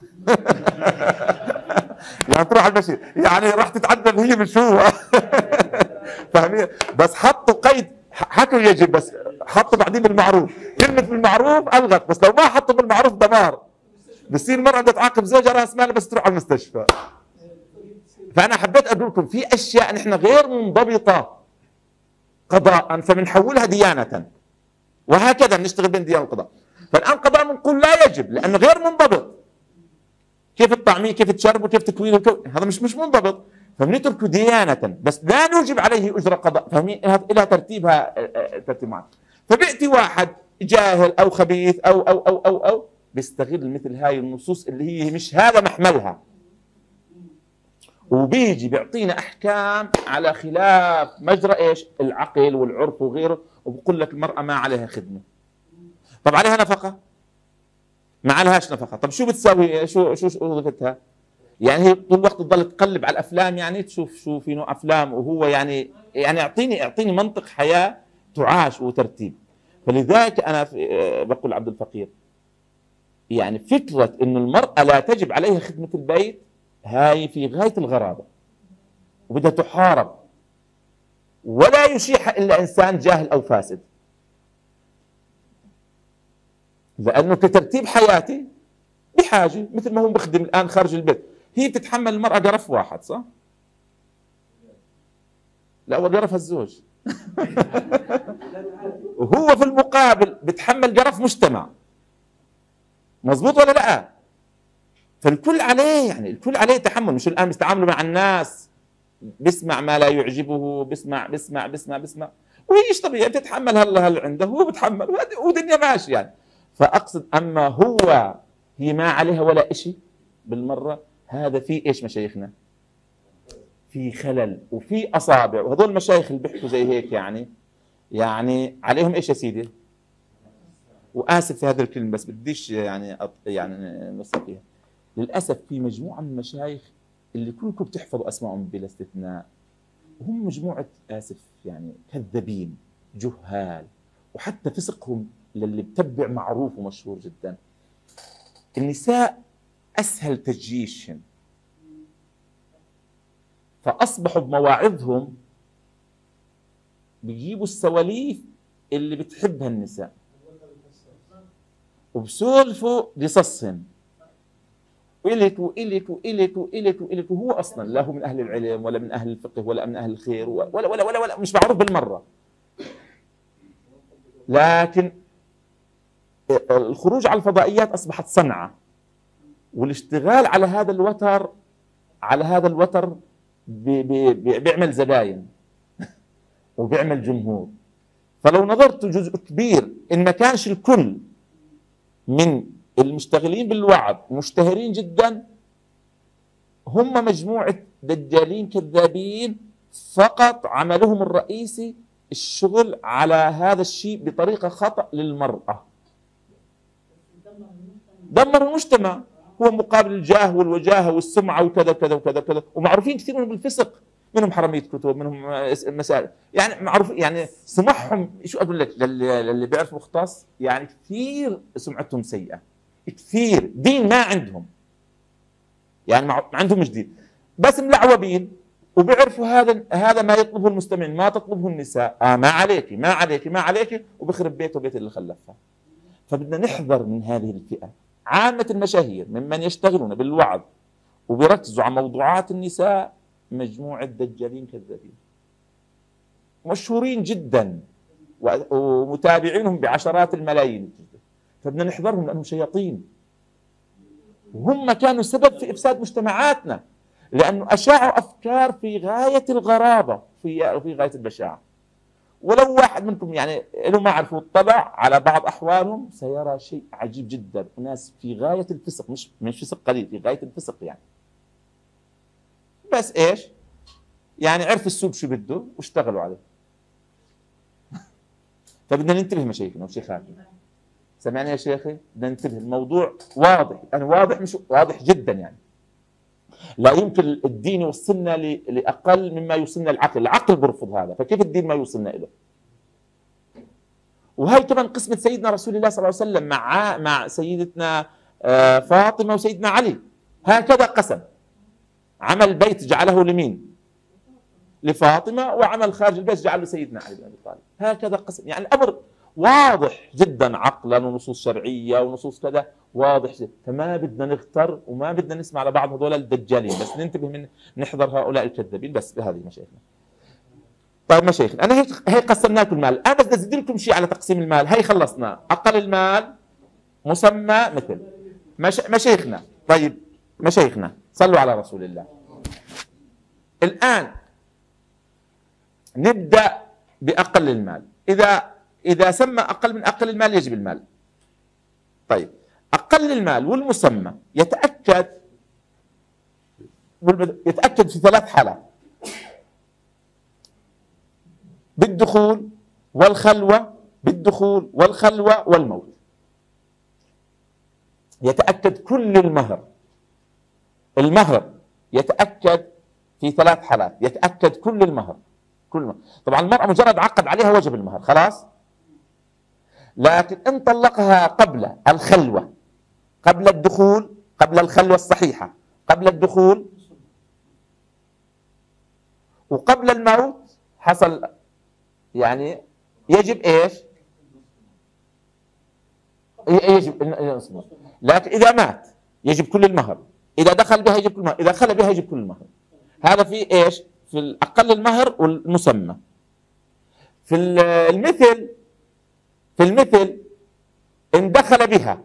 Speaker 1: يعني تروح على البشير، يعني راح تتعدل هي مش هو فاهمين؟ بس حطوا قيد، حكوا يجب بس حطوا بعدين بالمعروف، كلمه بالمعروف الغت، بس لو ما حطوا بالمعروف دمار. بصير المرأة بدها تعاقب زوجها راس مالها بس تروح على المستشفى. فأنا حبيت أقول لكم في أشياء نحن غير منضبطة قضاء فبنحولها ديانة، وهكذا بنشتغل بين ديانة والقضاء. فالآن قضاء بنقول لا يجب لأنه غير منضبط، كيف الطعمية كيف تشربه كيف تكوينه هذا مش منضبط، فبنتركه ديانة بس لا نوجب عليه أجرة قضاء. فاهمين؟ لها ترتيبها ترتيب معين. فبيأتي واحد جاهل أو خبيث أو بيستغل مثل هاي النصوص اللي هي مش هذا محملها، وبيجي بيعطينا احكام على خلاف مجرى ايش؟ العقل والعرف وغيره، وبقول لك المرأة ما عليها خدمة. طب عليها نفقة؟ ما عليهاش نفقة. طب شو بتساوي؟ شو وظيفتها؟ يعني هي طول الوقت تضل تقلب على الافلام، يعني تشوف شو في نوع افلام، وهو يعني اعطيني منطق حياة تعاش وترتيب. فلذلك انا بقول عبد الفقير، يعني فكرة انه المرأة لا تجب عليها خدمة البيت هاي في غاية الغرابة، وبدها تحارب، ولا يشيح الا انسان جاهل او فاسد. لانه كترتيب حياتي بحاجة، مثل ما هو بخدم الان خارج البيت، هي بتتحمل المرأة قرف واحد صح؟ لا هو قرفها الزوج وهو في المقابل بتحمل قرف مجتمع، مظبوط ولا لا؟ فالكل عليه، يعني الكل عليه تحمل. مش الان بيستعاملوا مع الناس بيسمع ما لا يعجبه، بيسمع وهي ايش طبيعي بتتحمل هلا عنده، هو بتحمل ودنيا ماشي يعني. فاقصد اما هو هي ما عليها ولا شيء بالمره، هذا في ايش مشايخنا؟ في خلل وفي اصابع. وهذول المشايخ اللي بيحكوا زي هيك يعني عليهم ايش يا سيدي؟ واسف في هذه الكلمه بس بديش يعني نوصل فيها. للاسف في مجموعه من المشايخ اللي كلكم بتحفظوا اسمائهم بلا استثناء، وهم مجموعه اسف يعني كذابين جهال، وحتى فسقهم للي بتبع معروف ومشهور جدا. النساء اسهل تجيشهم، فاصبحوا بمواعظهم بيجيبوا السواليف اللي بتحبها النساء وبسولفوا قصصهم وإلت وإلت وإلت وإلت وإلت، وهو أصلا لا هو من أهل العلم ولا من أهل الفقه ولا من أهل الخير ولا مش معروف بالمرة. لكن الخروج على الفضائيات أصبحت صنعة، والاشتغال على هذا الوتر بيعمل زباين وبيعمل جمهور. فلو نظرت جزء كبير إن ما كانش الكل من المشتغلين بالوعظ مشتهرين جدا، هم مجموعة دجالين كذابين فقط عملهم الرئيسي الشغل على هذا الشيء بطريقة خطأ للمرأة. دمر المجتمع، هو مقابل الجاه والوجاهة والسمعة وكذا وكذا وكذا وكذا. ومعروفين كثير منهم بالفسق، منهم حرامية كتب، منهم مسائل يعني معروف. يعني سمعهم شو اقول لك للي بيعرف مختص، يعني كثير سمعتهم سيئة كثير. دين ما عندهم، يعني ما عندهم مش دين، بس ملعوبين وبيعرفوا هذا ما يطلبه المستمعين، ما تطلبه النساء. ما عليكي ما عليكي ما عليكي، وبخرب بيته وبيت اللي خلفها. فبدنا نحذر من هذه الفئة. عامة المشاهير ممن يشتغلون بالوعظ وبيركزوا على موضوعات النساء مجموعة دجالين كذابين مشهورين جدا ومتابعينهم بعشرات الملايين. فبدنا نحذرهم لأنهم شياطين، وهم كانوا سبب في إفساد مجتمعاتنا، لأنه أشاعوا أفكار في غاية الغرابة في غاية البشاعة. ولو واحد منكم يعني له ما عرفوا اطلع على بعض أحوالهم سيرى شيء عجيب جدا. ناس في غاية الفسق، مش فسق قليل، في غاية الفسق يعني. بس إيش يعني عرف السوق شو بده واشتغلوا عليه. فبدنا ننتبه مشايخنا وشيخاتنا. سمعني يا شيخي، بدنا ننتبه. الموضوع واضح، أنا واضح مش واضح جدا يعني. لا يمكن الدين يوصلنا لأقل مما يوصلنا العقل برفض هذا، فكيف الدين ما يوصلنا إله؟ وهي كمان قسمة سيدنا رسول الله صلى الله عليه وسلم مع سيدتنا فاطمة وسيدنا علي. هكذا قسم، عمل بيت جعله لمين؟ لفاطمة، وعمل خارج البيت جعله سيدنا علي بن أبي طالب. هكذا قسم، يعني الأمر واضح جدا عقلا ونصوص شرعية ونصوص كذا واضح جدا. فما بدنا نغتر وما بدنا نسمع لبعض هذول الدجالين، بس ننتبه من نحذر هؤلاء الكذابين. بس بهذه مشايخنا. طيب مشايخنا، أنا هيك قسمنا لكم المال. أنا بس أزيد لكم شيء على تقسيم المال. هي خلصنا أقل المال مسمى مثل مشايخنا. طيب مشايخنا صلوا على رسول الله. الآن نبدأ بأقل المال. إذا سمى أقل من أقل المال يجب المال. طيب أقل المال والمسمى يتأكد في 3 حالات: بالدخول والخلوة والموت. يتأكد كل المهر يتأكد في 3 حالات. يتأكد كل المهر. طبعا المرأة مجرد عقد عليها وجب المهر خلاص، لكن إن طلقها قبل الخلوة، قبل الدخول، قبل الخلوة الصحيحة، قبل الدخول وقبل الموت، حصل يعني يجب إيش؟ يجب. لكن إذا مات يجب كل المهر، إذا دخل بها يجب كل المهر، إذا خلى بها يجب كل المهر. هذا في إيش؟ في الأقل المهر والمسمى. في المثل إن دخل بها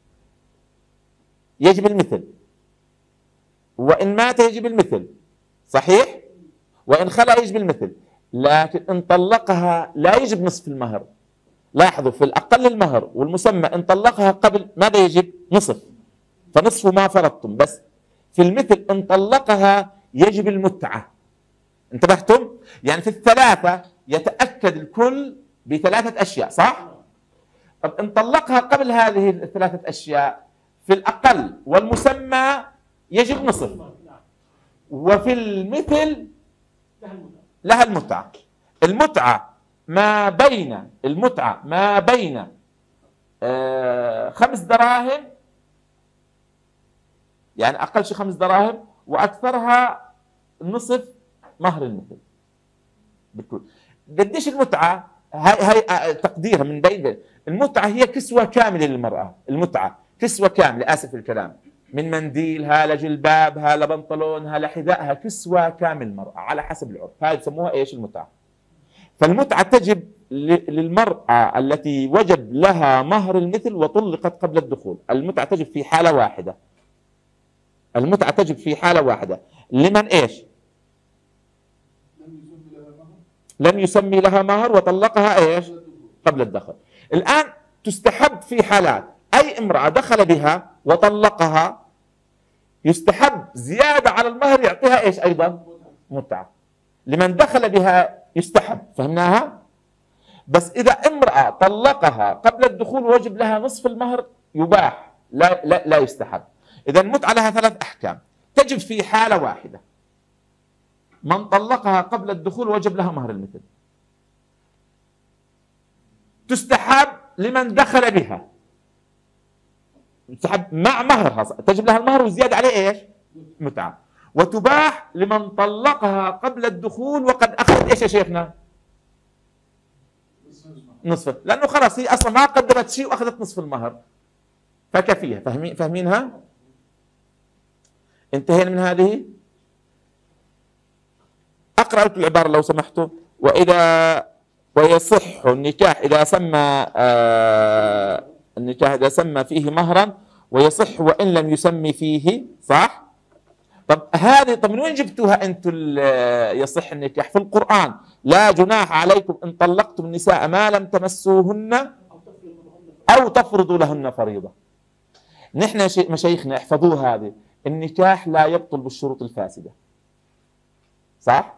Speaker 1: يجب المثل، وإن مات يجب المثل صحيح، وإن خلى يجب المثل. لكن إن طلقها لا يجب نصف المهر. لاحظوا في الأقل المهر والمسمى إن طلقها قبل ماذا يجب؟ نصف، فنصف ما فرضتم. بس في المثل إن طلقها يجب المتعة. انتبهتم؟ يعني في الثلاثة يتأكد الكل بثلاثة أشياء، صح؟ طب إن طلقها قبل هذه الثلاثة أشياء في الأقل والمسمى يجب نصف، وفي المثل لها المتعة. المتعة ما بين 5 دراهم، يعني أقل شيء 5 دراهم وأكثرها نصف مهر المثل بالكل. قديش المتعة؟ هاي تقديرها من بين. المتعة هي كسوة كاملة للمرأة. المتعة كسوة كاملة، آسف الكلام، من منديلها لجلبابها لبنطلونها لحذائها، كسوة كامل المرأة على حسب العرف. هاي بسموها ايش؟ المتعة. فالمتعة تجب للمرأة التي وجب لها مهر المثل وطلقت قبل الدخول. المتعة تجب في حالة واحدة. المتعة تجب في حالة واحدة لمن ايش؟ لم يسمي لها مهر وطلقها ايش؟ قبل الدخل. الآن تستحب في حالات أي امرأة دخل بها وطلقها يستحب زيادة على المهر يعطيها ايش أيضا؟ متعة. لمن دخل بها يستحب، فهمناها؟ بس إذا امرأة طلقها قبل الدخول وجب لها نصف المهر يباح، لا يستحب. إذا المتعة لها 3 أحكام. تجب في حالة واحدة، من طلقها قبل الدخول وجب لها مهر المثل. تستحب لمن دخل بها، تستحب مع مهرها، تجب لها المهر وزيادة عليه ايش؟ متعة. وتباح لمن طلقها قبل الدخول وقد أخذت ايش يا شيخنا؟ نصف، لأنه خلاص هي أصلا ما قدمت شيء وأخذت نصف المهر فكفيها. فاهمينها؟ انتهينا من هذه. أقرأ لكم العبارة لو سمحتوا. ويصح النكاح إذا سمى النكاح إذا سمى فيه مهرا، ويصح وإن لم يسمي فيه، صح؟ طب من وين جبتوها أنتم يصح النكاح؟ في القرآن: لا جناح عليكم إن طلقتم النساء ما لم تمسوهن أو تفرضوا لهن فريضة. نحن مشايخنا احفظوا هذه: النكاح لا يبطل بالشروط الفاسدة، صح؟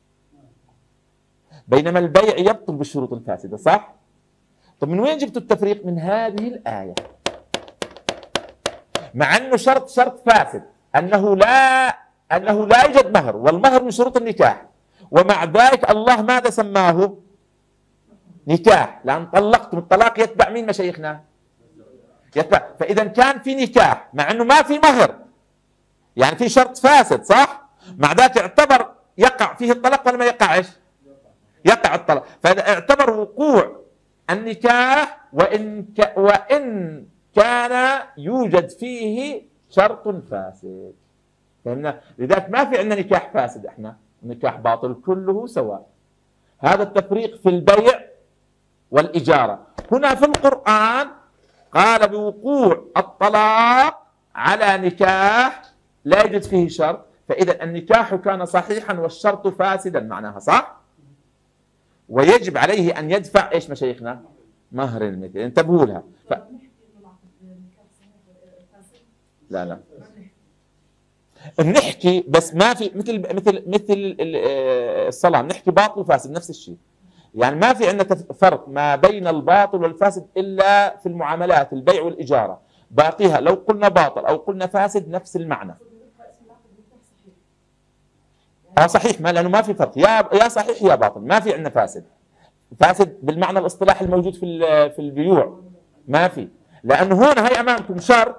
Speaker 1: بينما البيع يبطل بالشروط الفاسدة، صح؟ طب من وين جبتوا التفريق؟ من هذه الآية. مع أنه شرط فاسد، أنه لا يوجد مهر، والمهر من شروط النكاح، ومع ذلك الله ماذا سماه؟ نكاح، لأن طلقتم. الطلاق يتبع مين مشايخنا؟ يتبع. فإذا كان في نكاح مع أنه ما في مهر، يعني في شرط فاسد، صح؟ مع ذلك يعتبر يقع فيه الطلاق ولا ما يقعش؟ يقع الطلاق. فإذا اعتبر وقوع النكاح وإن كان يوجد فيه شرط فاسد. فهمنا؟ لذلك ما في عندنا نكاح فاسد، احنا نكاح باطل كله سواء. هذا التفريق في البيع والإجارة. هنا في القرآن قال بوقوع الطلاق على نكاح لا يوجد فيه شرط، فإذا النكاح كان صحيحا والشرط فاسدا معناها، صح؟ ويجب عليه أن يدفع ايش مشايخنا؟ مهر المثل. انتبهوا لها. لا بنحكي بس ما في مثل الصلاة، بنحكي باطل وفاسد نفس الشيء. يعني ما في عندنا فرق ما بين الباطل والفاسد إلا في المعاملات، البيع والإجارة. باقيها لو قلنا باطل أو قلنا فاسد نفس المعنى. صحيح، ما لأنه ما في فرق، يا صحيح يا باطل، ما في عندنا فاسد بالمعنى الاصطلاحي الموجود في البيوع، ما في. لأنه هنا هي أمامكم شرط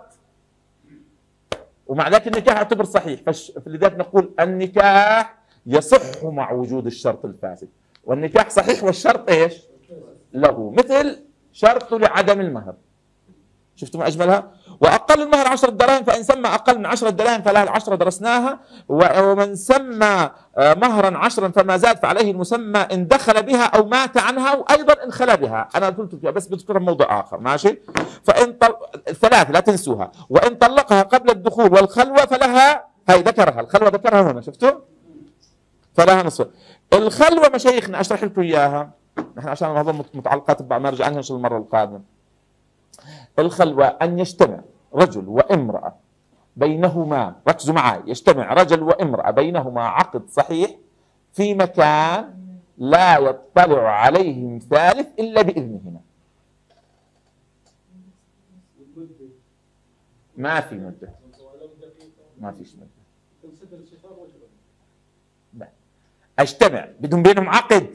Speaker 1: ومع ذلك النكاح يعتبر صحيح، فلذلك نقول النكاح يصح مع وجود الشرط الفاسد، والنكاح صحيح والشرط ايش؟ له، مثل شرط لعدم المهر. شفتم أجملها؟ وأقل المهر 10 دراهم، فإن سمى أقل من 10 دراهم فلها 10 درسناها. ومن سمى مهرا 10 فما زاد فعليه المسمى إن دخل بها أو مات عنها، وأيضا إن خلا بها. أنا قلت فيها بس بذكرها موضوع آخر، ماشي؟ فإن 3 لا تنسوها. وإن طلقها قبل الدخول والخلوة فلها، هاي ذكرها الخلوة، ذكرها هنا، شفتوا؟ فلها نصف. الخلوة مشايخنا أشرح لكم إياها نحن عشان هذا متعلقات ببعض ما نرجع عنها إن شاء الله المرة القادمة. الخلوة أن يجتمع رجل وامرأة بينهما، ركزوا معي، يجتمع رجل وامرأة بينهما عقد صحيح في مكان لا يطلع عليهم ثالث إلا بإذنهما. ما في مدة، ما فيش مدة. اجتمع بدهم بينهم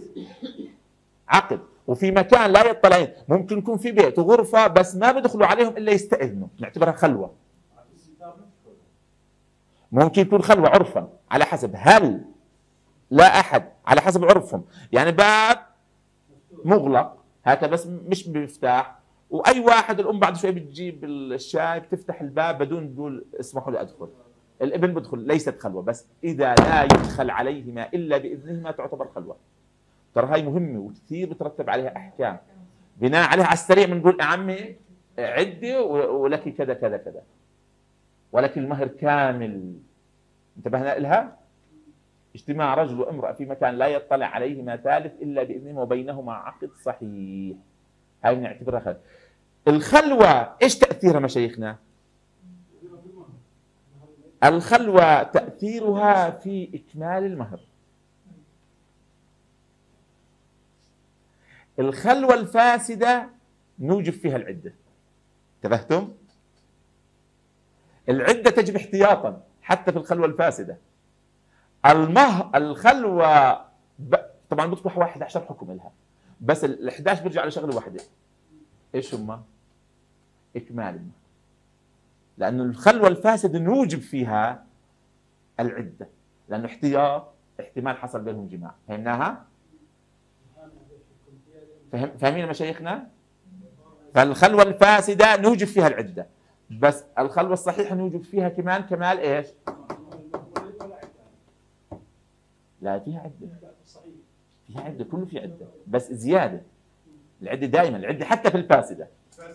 Speaker 1: عقد وفي مكان لا يطلعين، ممكن يكون في بيت وغرفة بس ما بدخلوا عليهم إلا يستأذنوا، نعتبرها خلوة. ممكن يكون خلوة عرفا على حسب هل لا أحد، على حسب عرفهم، يعني باب مغلق هكذا بس مش بمفتاح، وأي واحد الأم بعد شوي بتجيب الشاي بتفتح الباب بدون تقول اسمحوا لي أدخل، الابن بدخل، ليست خلوة. بس إذا لا يدخل عليهما إلا بإذنهما تعتبر خلوة. ترى هاي مهمة وكثير بترتب عليها أحكام، بناء عليها على السريع بنقول يا عمي عدي ولك كذا كذا كذا، ولكن المهر كامل. انتبهنا لها؟ اجتماع رجل وامرأة في مكان لا يطلع عليهما ثالث إلا بإذنهما وبينهما عقد صحيح، هاي بنعتبرها خلوة. الخلوة إيش تأثيرها مشايخنا؟ الخلوة تأثيرها في إكمال المهر. الخلوة الفاسدة نوجب فيها العدة. انتبهتم؟ العدة تجب احتياطا حتى في الخلوة الفاسدة. الخلوة طبعا بتصبح 11 حكم لها، بس ال 11 بيرجع لشغله واحدة، ايش هم؟ إكمال المهر. لأنه الخلوة الفاسدة نوجب فيها العدة، لأنه احتياط، احتمال حصل بينهم جماع. فهمناها؟ فاهمين مشايخنا؟ فالخلوة الفاسدة نوجب فيها العدة، بس الخلوة الصحيحة نوجب فيها كمال ايش؟ لا فيها عدة، فيها عدة، كله في عدة بس زيادة. العدة دائما، العدة حتى في الفاسدة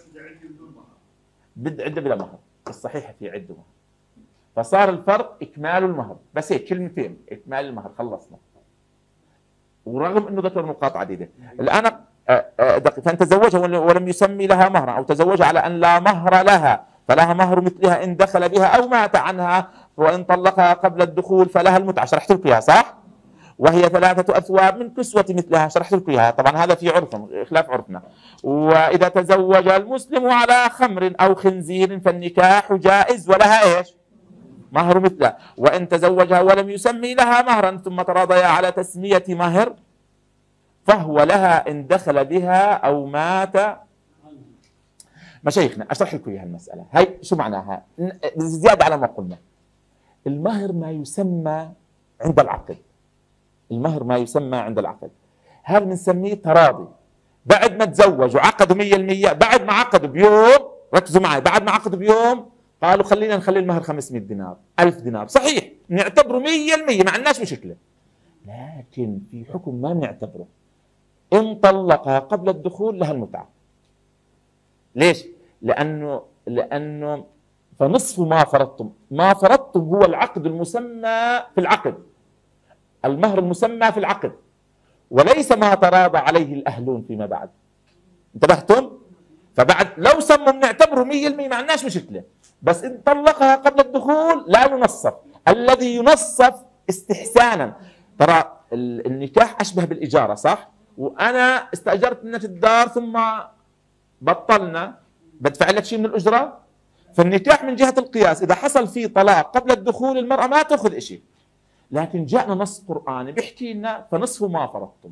Speaker 1: عدة بلا مهر، الصحيحة في عدة مهر. فصار الفرق إكمال المهر، بس هيك كلمتين، إكمال المهر، خلصنا. ورغم أنه ذكر نقاط عديدة. الآن فإن تزوجها ولم يسمي لها مهرا أو تزوج على أن لا مهر لها فلها مهر مثلها إن دخل بها أو مات عنها، وإن طلقها قبل الدخول فلها المتعة. شرحت لكم إياها صح؟ وهي 3 أثواب من كسوة مثلها. شرحت لكم إياها، طبعا هذا في عرف خلاف عرفنا. وإذا تزوج المسلم على خمر أو خنزير فالنكاح جائز ولها إيش؟ مهر مثله. وإن تزوجها ولم يسمي لها مهرا ثم تراضيا على تسمية مهر فهو لها إن دخل بها أو مات. مشايخنا أشرح لكم إياها المسألة هاي شو معناها زيادة على ما قلنا. المهر ما يسمى عند العقد، المهر ما يسمى عند العقد، هذا بنسميه تراضي. بعد ما تزوجوا عقدوا 100%، بعد ما عقدوا بيوم، ركزوا معي، بعد ما عقدوا بيوم قالوا خلينا نخلي المهر 500 دينار 1000 دينار، صحيح نعتبره 100% ما عندناش مشكلة، لكن في حكم ما بنعتبره. إن طلقها قبل الدخول لها المتعة. ليش؟ لأنه فنصف ما فرضتم هو العقد المسمى في العقد، المهر المسمى في العقد، وليس ما تراضى عليه الأهلون فيما بعد. انتبهتم؟ فبعد لو سموا بنعتبره 100% ما عندناش مشكلة، بس إن طلقها قبل الدخول لا ينصف. الذي ينصف استحسانا. ترى النكاح أشبه بالإجارة صح؟ وأنا استأجرت منك الدار ثم بطلنا، بدفع لك شيء من الأجرة. فالنكاح من جهة القياس إذا حصل فيه طلاق قبل الدخول المرأة ما تأخذ شيء، لكن جاءنا نص قرآني بيحكي لنا فنصف ما فرضتم،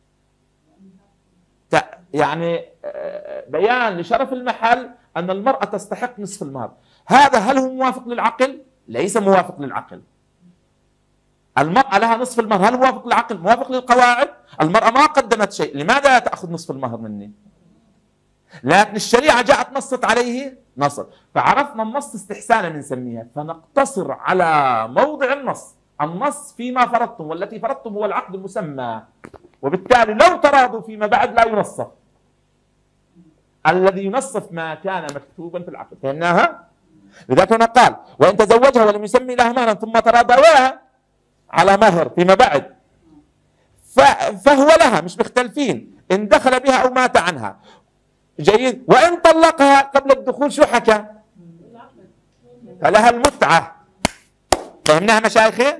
Speaker 1: يعني بيان لشرف المحل أن المرأة تستحق نصف المهر. هذا هل هو موافق للعقل؟ ليس موافق للعقل. المرأة لها نصف المهر، هل موافق للعقل؟ موافق للقواعد. المرأة ما قدمت شيء، لماذا تأخذ نصف المهر مني؟ لكن الشريعة جاءت نصت عليه نصر، فعرفنا النص استحسانا بنسميها، فنقتصر على موضع النص. النص فيما فرضتم، والتي فرضتم هو العقد المسمى، وبالتالي لو تراضوا فيما بعد لا ينصف. الذي ينصف ما كان مكتوبا في العقد. فهمناها؟ لذلك هنا قال وإن تزوجها ولم يسمي لها مهرا ثم تراضيا على مهر فيما بعد فهو لها، مش مختلفين، إن دخل بها أو مات عنها. جيد. وإن طلقها قبل الدخول شو حكى؟ فلها المتعة. فهمناها مشايخي؟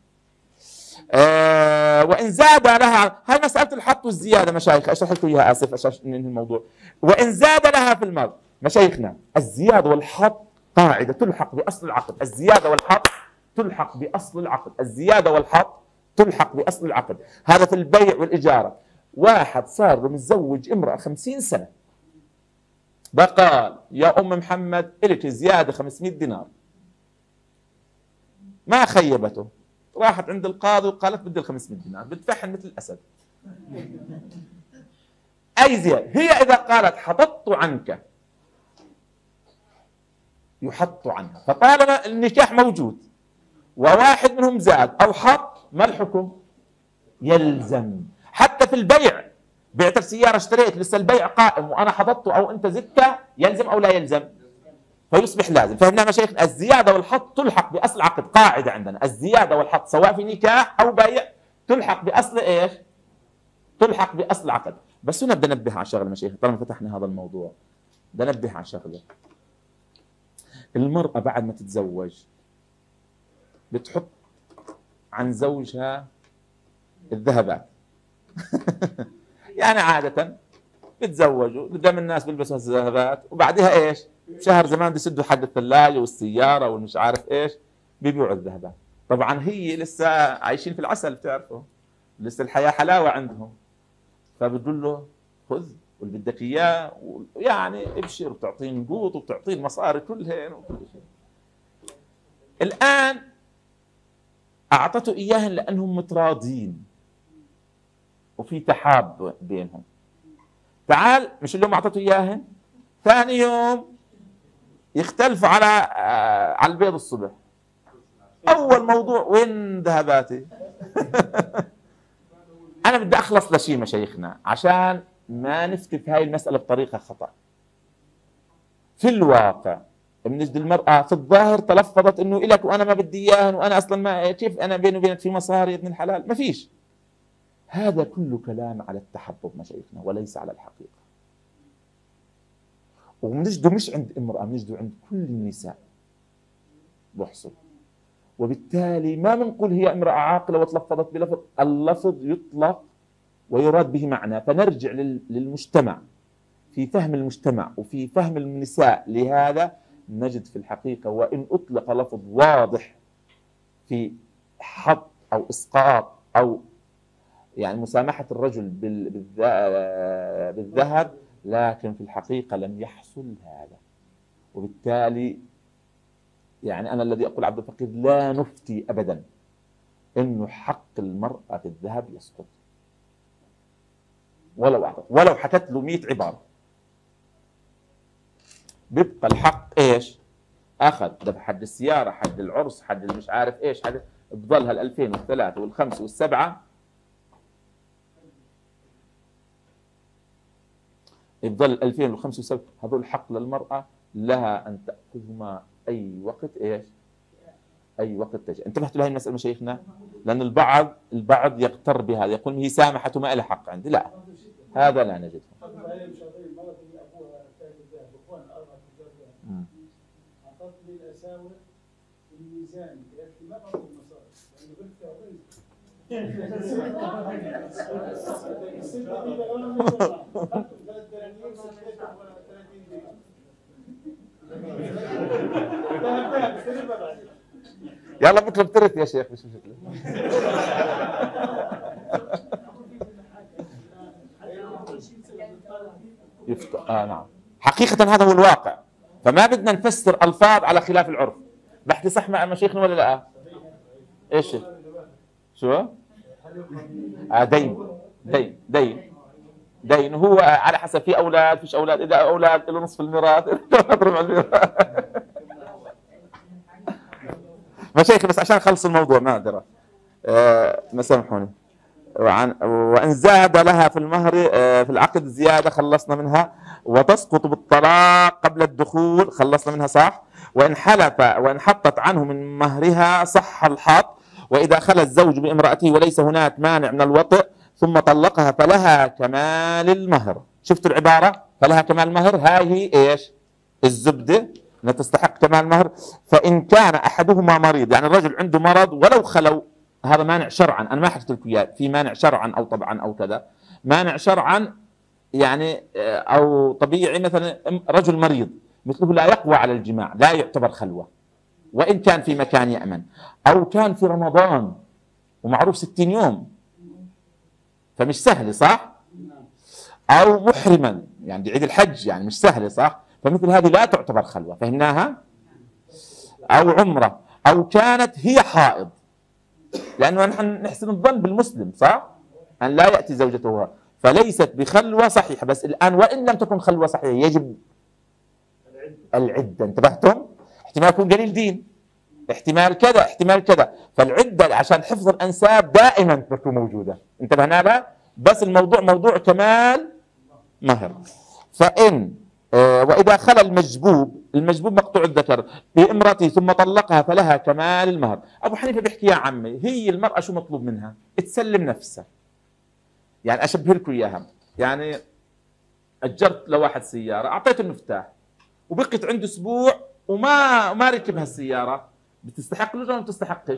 Speaker 1: وإن زاد لها، هاي مسألة الحط والزيادة مشايخ، أشرح لكم إياها، آسف عشان ننهي الموضوع. وإن زاد لها في المال مشايخنا، الزيادة والحط قاعدة تلحق بأصل العقد. الزيادة والحط تلحق بأصل العقد. الزيادة والحط تلحق بأصل العقد. هذا في البيع والإجارة. واحد صار متزوج امرأة 50 سنة، بقال يا أم محمد إلك زيادة 500 دينار، ما خيبته، راحت عند القاضي وقالت بدي ال 500 دينار، بتفحن مثل الأسد. أي زيادة. هي إذا قالت حططت عنك يحط عنها، فطالما النكاح موجود وواحد منهم زاد أو حط، ما الحكم؟ يلزم. حتى في البيع، بعت السيارة اشتريت لسه البيع قائم وأنا حططته أو أنت زدته، يلزم أو لا يلزم؟ فيصبح لازم. فهمنا مشايخ؟ الزيادة والحط تلحق بأصل عقد. قاعدة عندنا الزيادة والحط سواء في نكاح أو بيع تلحق بأصل إيش؟ تلحق بأصل عقد. بس هنا بدنا ننبه على شغله مشايخ، طالما فتحنا هذا الموضوع بدنا ننبه على شغله. المرأة بعد ما تتزوج بتحط عن زوجها الذهبات. يعني عادة بتزوجوا قدام الناس بيلبسوا الذهبات، وبعدها ايش؟ شهر زمان بيسدوا حق الثلاجة والسيارة والمش عارف ايش، بيبيعوا الذهبات. طبعا هي لسه عايشين في العسل، بتعرفوا لسه الحياة حلاوة عندهم، فبتقول له خذ واللي بدك اياه، يعني ابشر، وبتعطيه نقود وبتعطيه المصاري كلهن وكل شيء. الآن أعطته إياهن لأنهم متراضين وفي تحاب بينهم. تعال مش اليوم أعطته إياهن، ثاني يوم يختلفوا على البيض الصبح. أول موضوع وين ذهباتي؟ أنا بدي أخلص لشيء مشايخنا عشان ما نفتي في هاي المسألة بطريقة خطأ. في الواقع بنجد المرأة في الظاهر تلفظت إنه إلك وأنا ما بدي إياهن، وأنا أصلا ما كيف أنا بيني وبينك في مصاري يا ابن الحلال، ما فيش. هذا كله كلام على التحبب مشايخنا وليس على الحقيقة. وبنجده مش عند امرأة، بنجده عند كل النساء بحصل. وبالتالي ما بنقول هي امرأة عاقلة وتلفظت بلفظ، اللفظ يطلق ويراد به معنى. فنرجع للمجتمع، في فهم المجتمع وفي فهم النساء لهذا، نجد في الحقيقة وإن أطلق لفظ واضح في حط أو إسقاط أو يعني مسامحة الرجل بالذهب، لكن في الحقيقة لم يحصل هذا. وبالتالي يعني أنا الذي أقول عبد الفقير لا نفتي أبدا إنه حق المرأة في الذهب يسقط، ولو حكت له 100 عبارة، بيبقى الحق إيش؟ أخذ دفع حد السيارة، حد العرس، حد المش عارف إيش، حد بضلها ال 2000 وال3 وال5 وال7، يفضل 2000 و5 و7. هذول الحق للمرأة، لها أن تأخذهما أي وقت إيش؟ أي وقت تجي. انتبهتوا لهي المسألة مشايخنا؟ لأن البعض يغتر بهذا، يقول هي سامحت وما لها حق عندي. لا، هذا لا نجده. يلا بطلب ترث يا شيخ، مش مشكلة. نعم، حقيقة هذا هو الواقع. فما بدنا نفسر ألفاظ على خلاف العرف. بحكي صح مع مشايخنا ولا لا؟ ايش شو؟ دين هو على حسب، في اولاد فيش اولاد، اذا اولاد له نصف الميراث اضرب على الميراث. مشايخ بس عشان نخلص الموضوع ما اقدر، ما سامحوني. وان زاد لها في المهر في العقد زياده خلصنا منها، وتسقط بالطلاق قبل الدخول خلصنا منها صح. وان حلف وان حطت عنه من مهرها صح الحط. واذا خلى الزوج بامراته وليس هناك مانع من الوطئ ثم طلقها فلها كمال المهر. شفتوا العبارة فلها كمال المهر، هاي هي إيش الزبدة أنها تستحق كمال المهر. فإن كان أحدهما مريض، يعني الرجل عنده مرض ولو خلو، هذا مانع شرعا، أنا ما حكيت لكم إياه، في مانع شرعا أو طبعا أو كذا، مانع شرعا يعني أو طبيعي. مثلا رجل مريض مثله لا يقوى على الجماع، لا يعتبر خلوة وإن كان في مكان يأمن، أو كان في رمضان ومعروف 60 يوم فمش سهل صح؟ أو محرما يعني عيد الحج يعني مش سهل صح؟ فمثل هذه لا تعتبر خلوة، فهمناها؟ أو عمرة، أو كانت هي حائض، لأنه نحن نحسن الظن بالمسلم صح؟ أن لا يأتي زوجته، فليست بخلوة صحيحة. بس الآن وإن لم تكن خلوة صحيحة يجب العدة. انتبهتم؟ احتمال يكون قليل دين، احتمال كذا، احتمال كذا، فالعدة عشان حفظ الأنساب دائما تكون موجودة. انتبهنا لها؟ بس الموضوع موضوع كمال مهر. فإن وإذا خلى المجبوب مقطوع الذكر بامرأته ثم طلقها فلها كمال المهر. أبو حنيفة بيحكي يا عمي هي المرأة شو مطلوب منها؟ تسلم نفسها. يعني أشبه لكم إياها، يعني أجرت لواحد سيارة، أعطيته المفتاح وبقيت عنده أسبوع وما ركب هالسيارة، بتستحق له ولا ما بتستحقش؟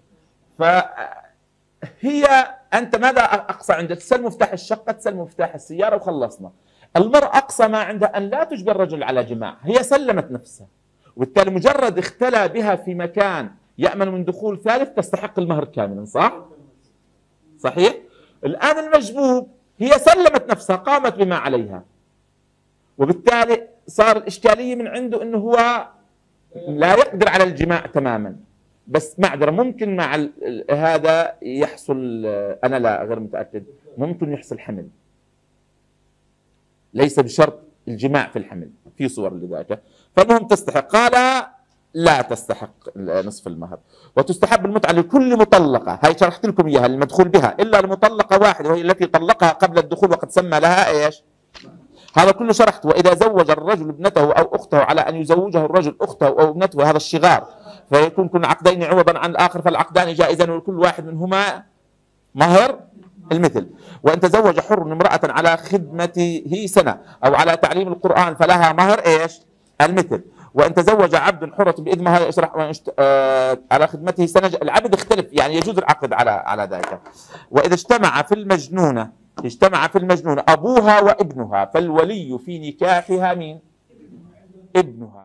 Speaker 1: فهي أنت ماذا أقصى عندك؟ تسلم مفتاح الشقة، تسلم مفتاح السيارة وخلصنا. المرأة أقصى ما عندها أن لا تجبر الرجل على جماع، هي سلمت نفسها، وبالتالي مجرد اختلى بها في مكان يأمن من دخول ثالث تستحق المهر كاملا صح؟ صحيح؟ الآن المجبوب هي سلمت نفسها، قامت بما عليها، وبالتالي صار الإشكالية من عنده أنه هو لا يقدر على الجماع تماما، بس معذرة ممكن مع هذا يحصل، أنا لا غير متأكد، ممكن يحصل حمل، ليس بشرط الجماع في الحمل، في صور لذلك. فالمهم تستحق، قال لا تستحق نصف المهر. وتستحب المتعة لكل مطلقة، هاي شرحت لكم إياها المدخول بها، إلا لمطلقة واحدة وهي التي طلقها قبل الدخول وقد سمى لها إيش؟ هذا كله شرحت. وإذا زوج الرجل ابنته أو أخته على أن يزوجه الرجل أخته أو ابنته، هذا الشغار، فيكون كل عقدين عوضا عن الآخر، فالعقدان جائزان وكل واحد منهما مهر المثل. وإن تزوج حر امرأة على خدمته سنة أو على تعليم القرآن فلها مهر إيش؟ المثل. وإن تزوج عبد حرة بإذن مهر يشرح على خدمته سنة، العبد اختلف يعني يجوز العقد على ذلك. وإذا اجتمع في المجنونة أبوها وابنها فالولي في نكاحها مين؟ ابنها.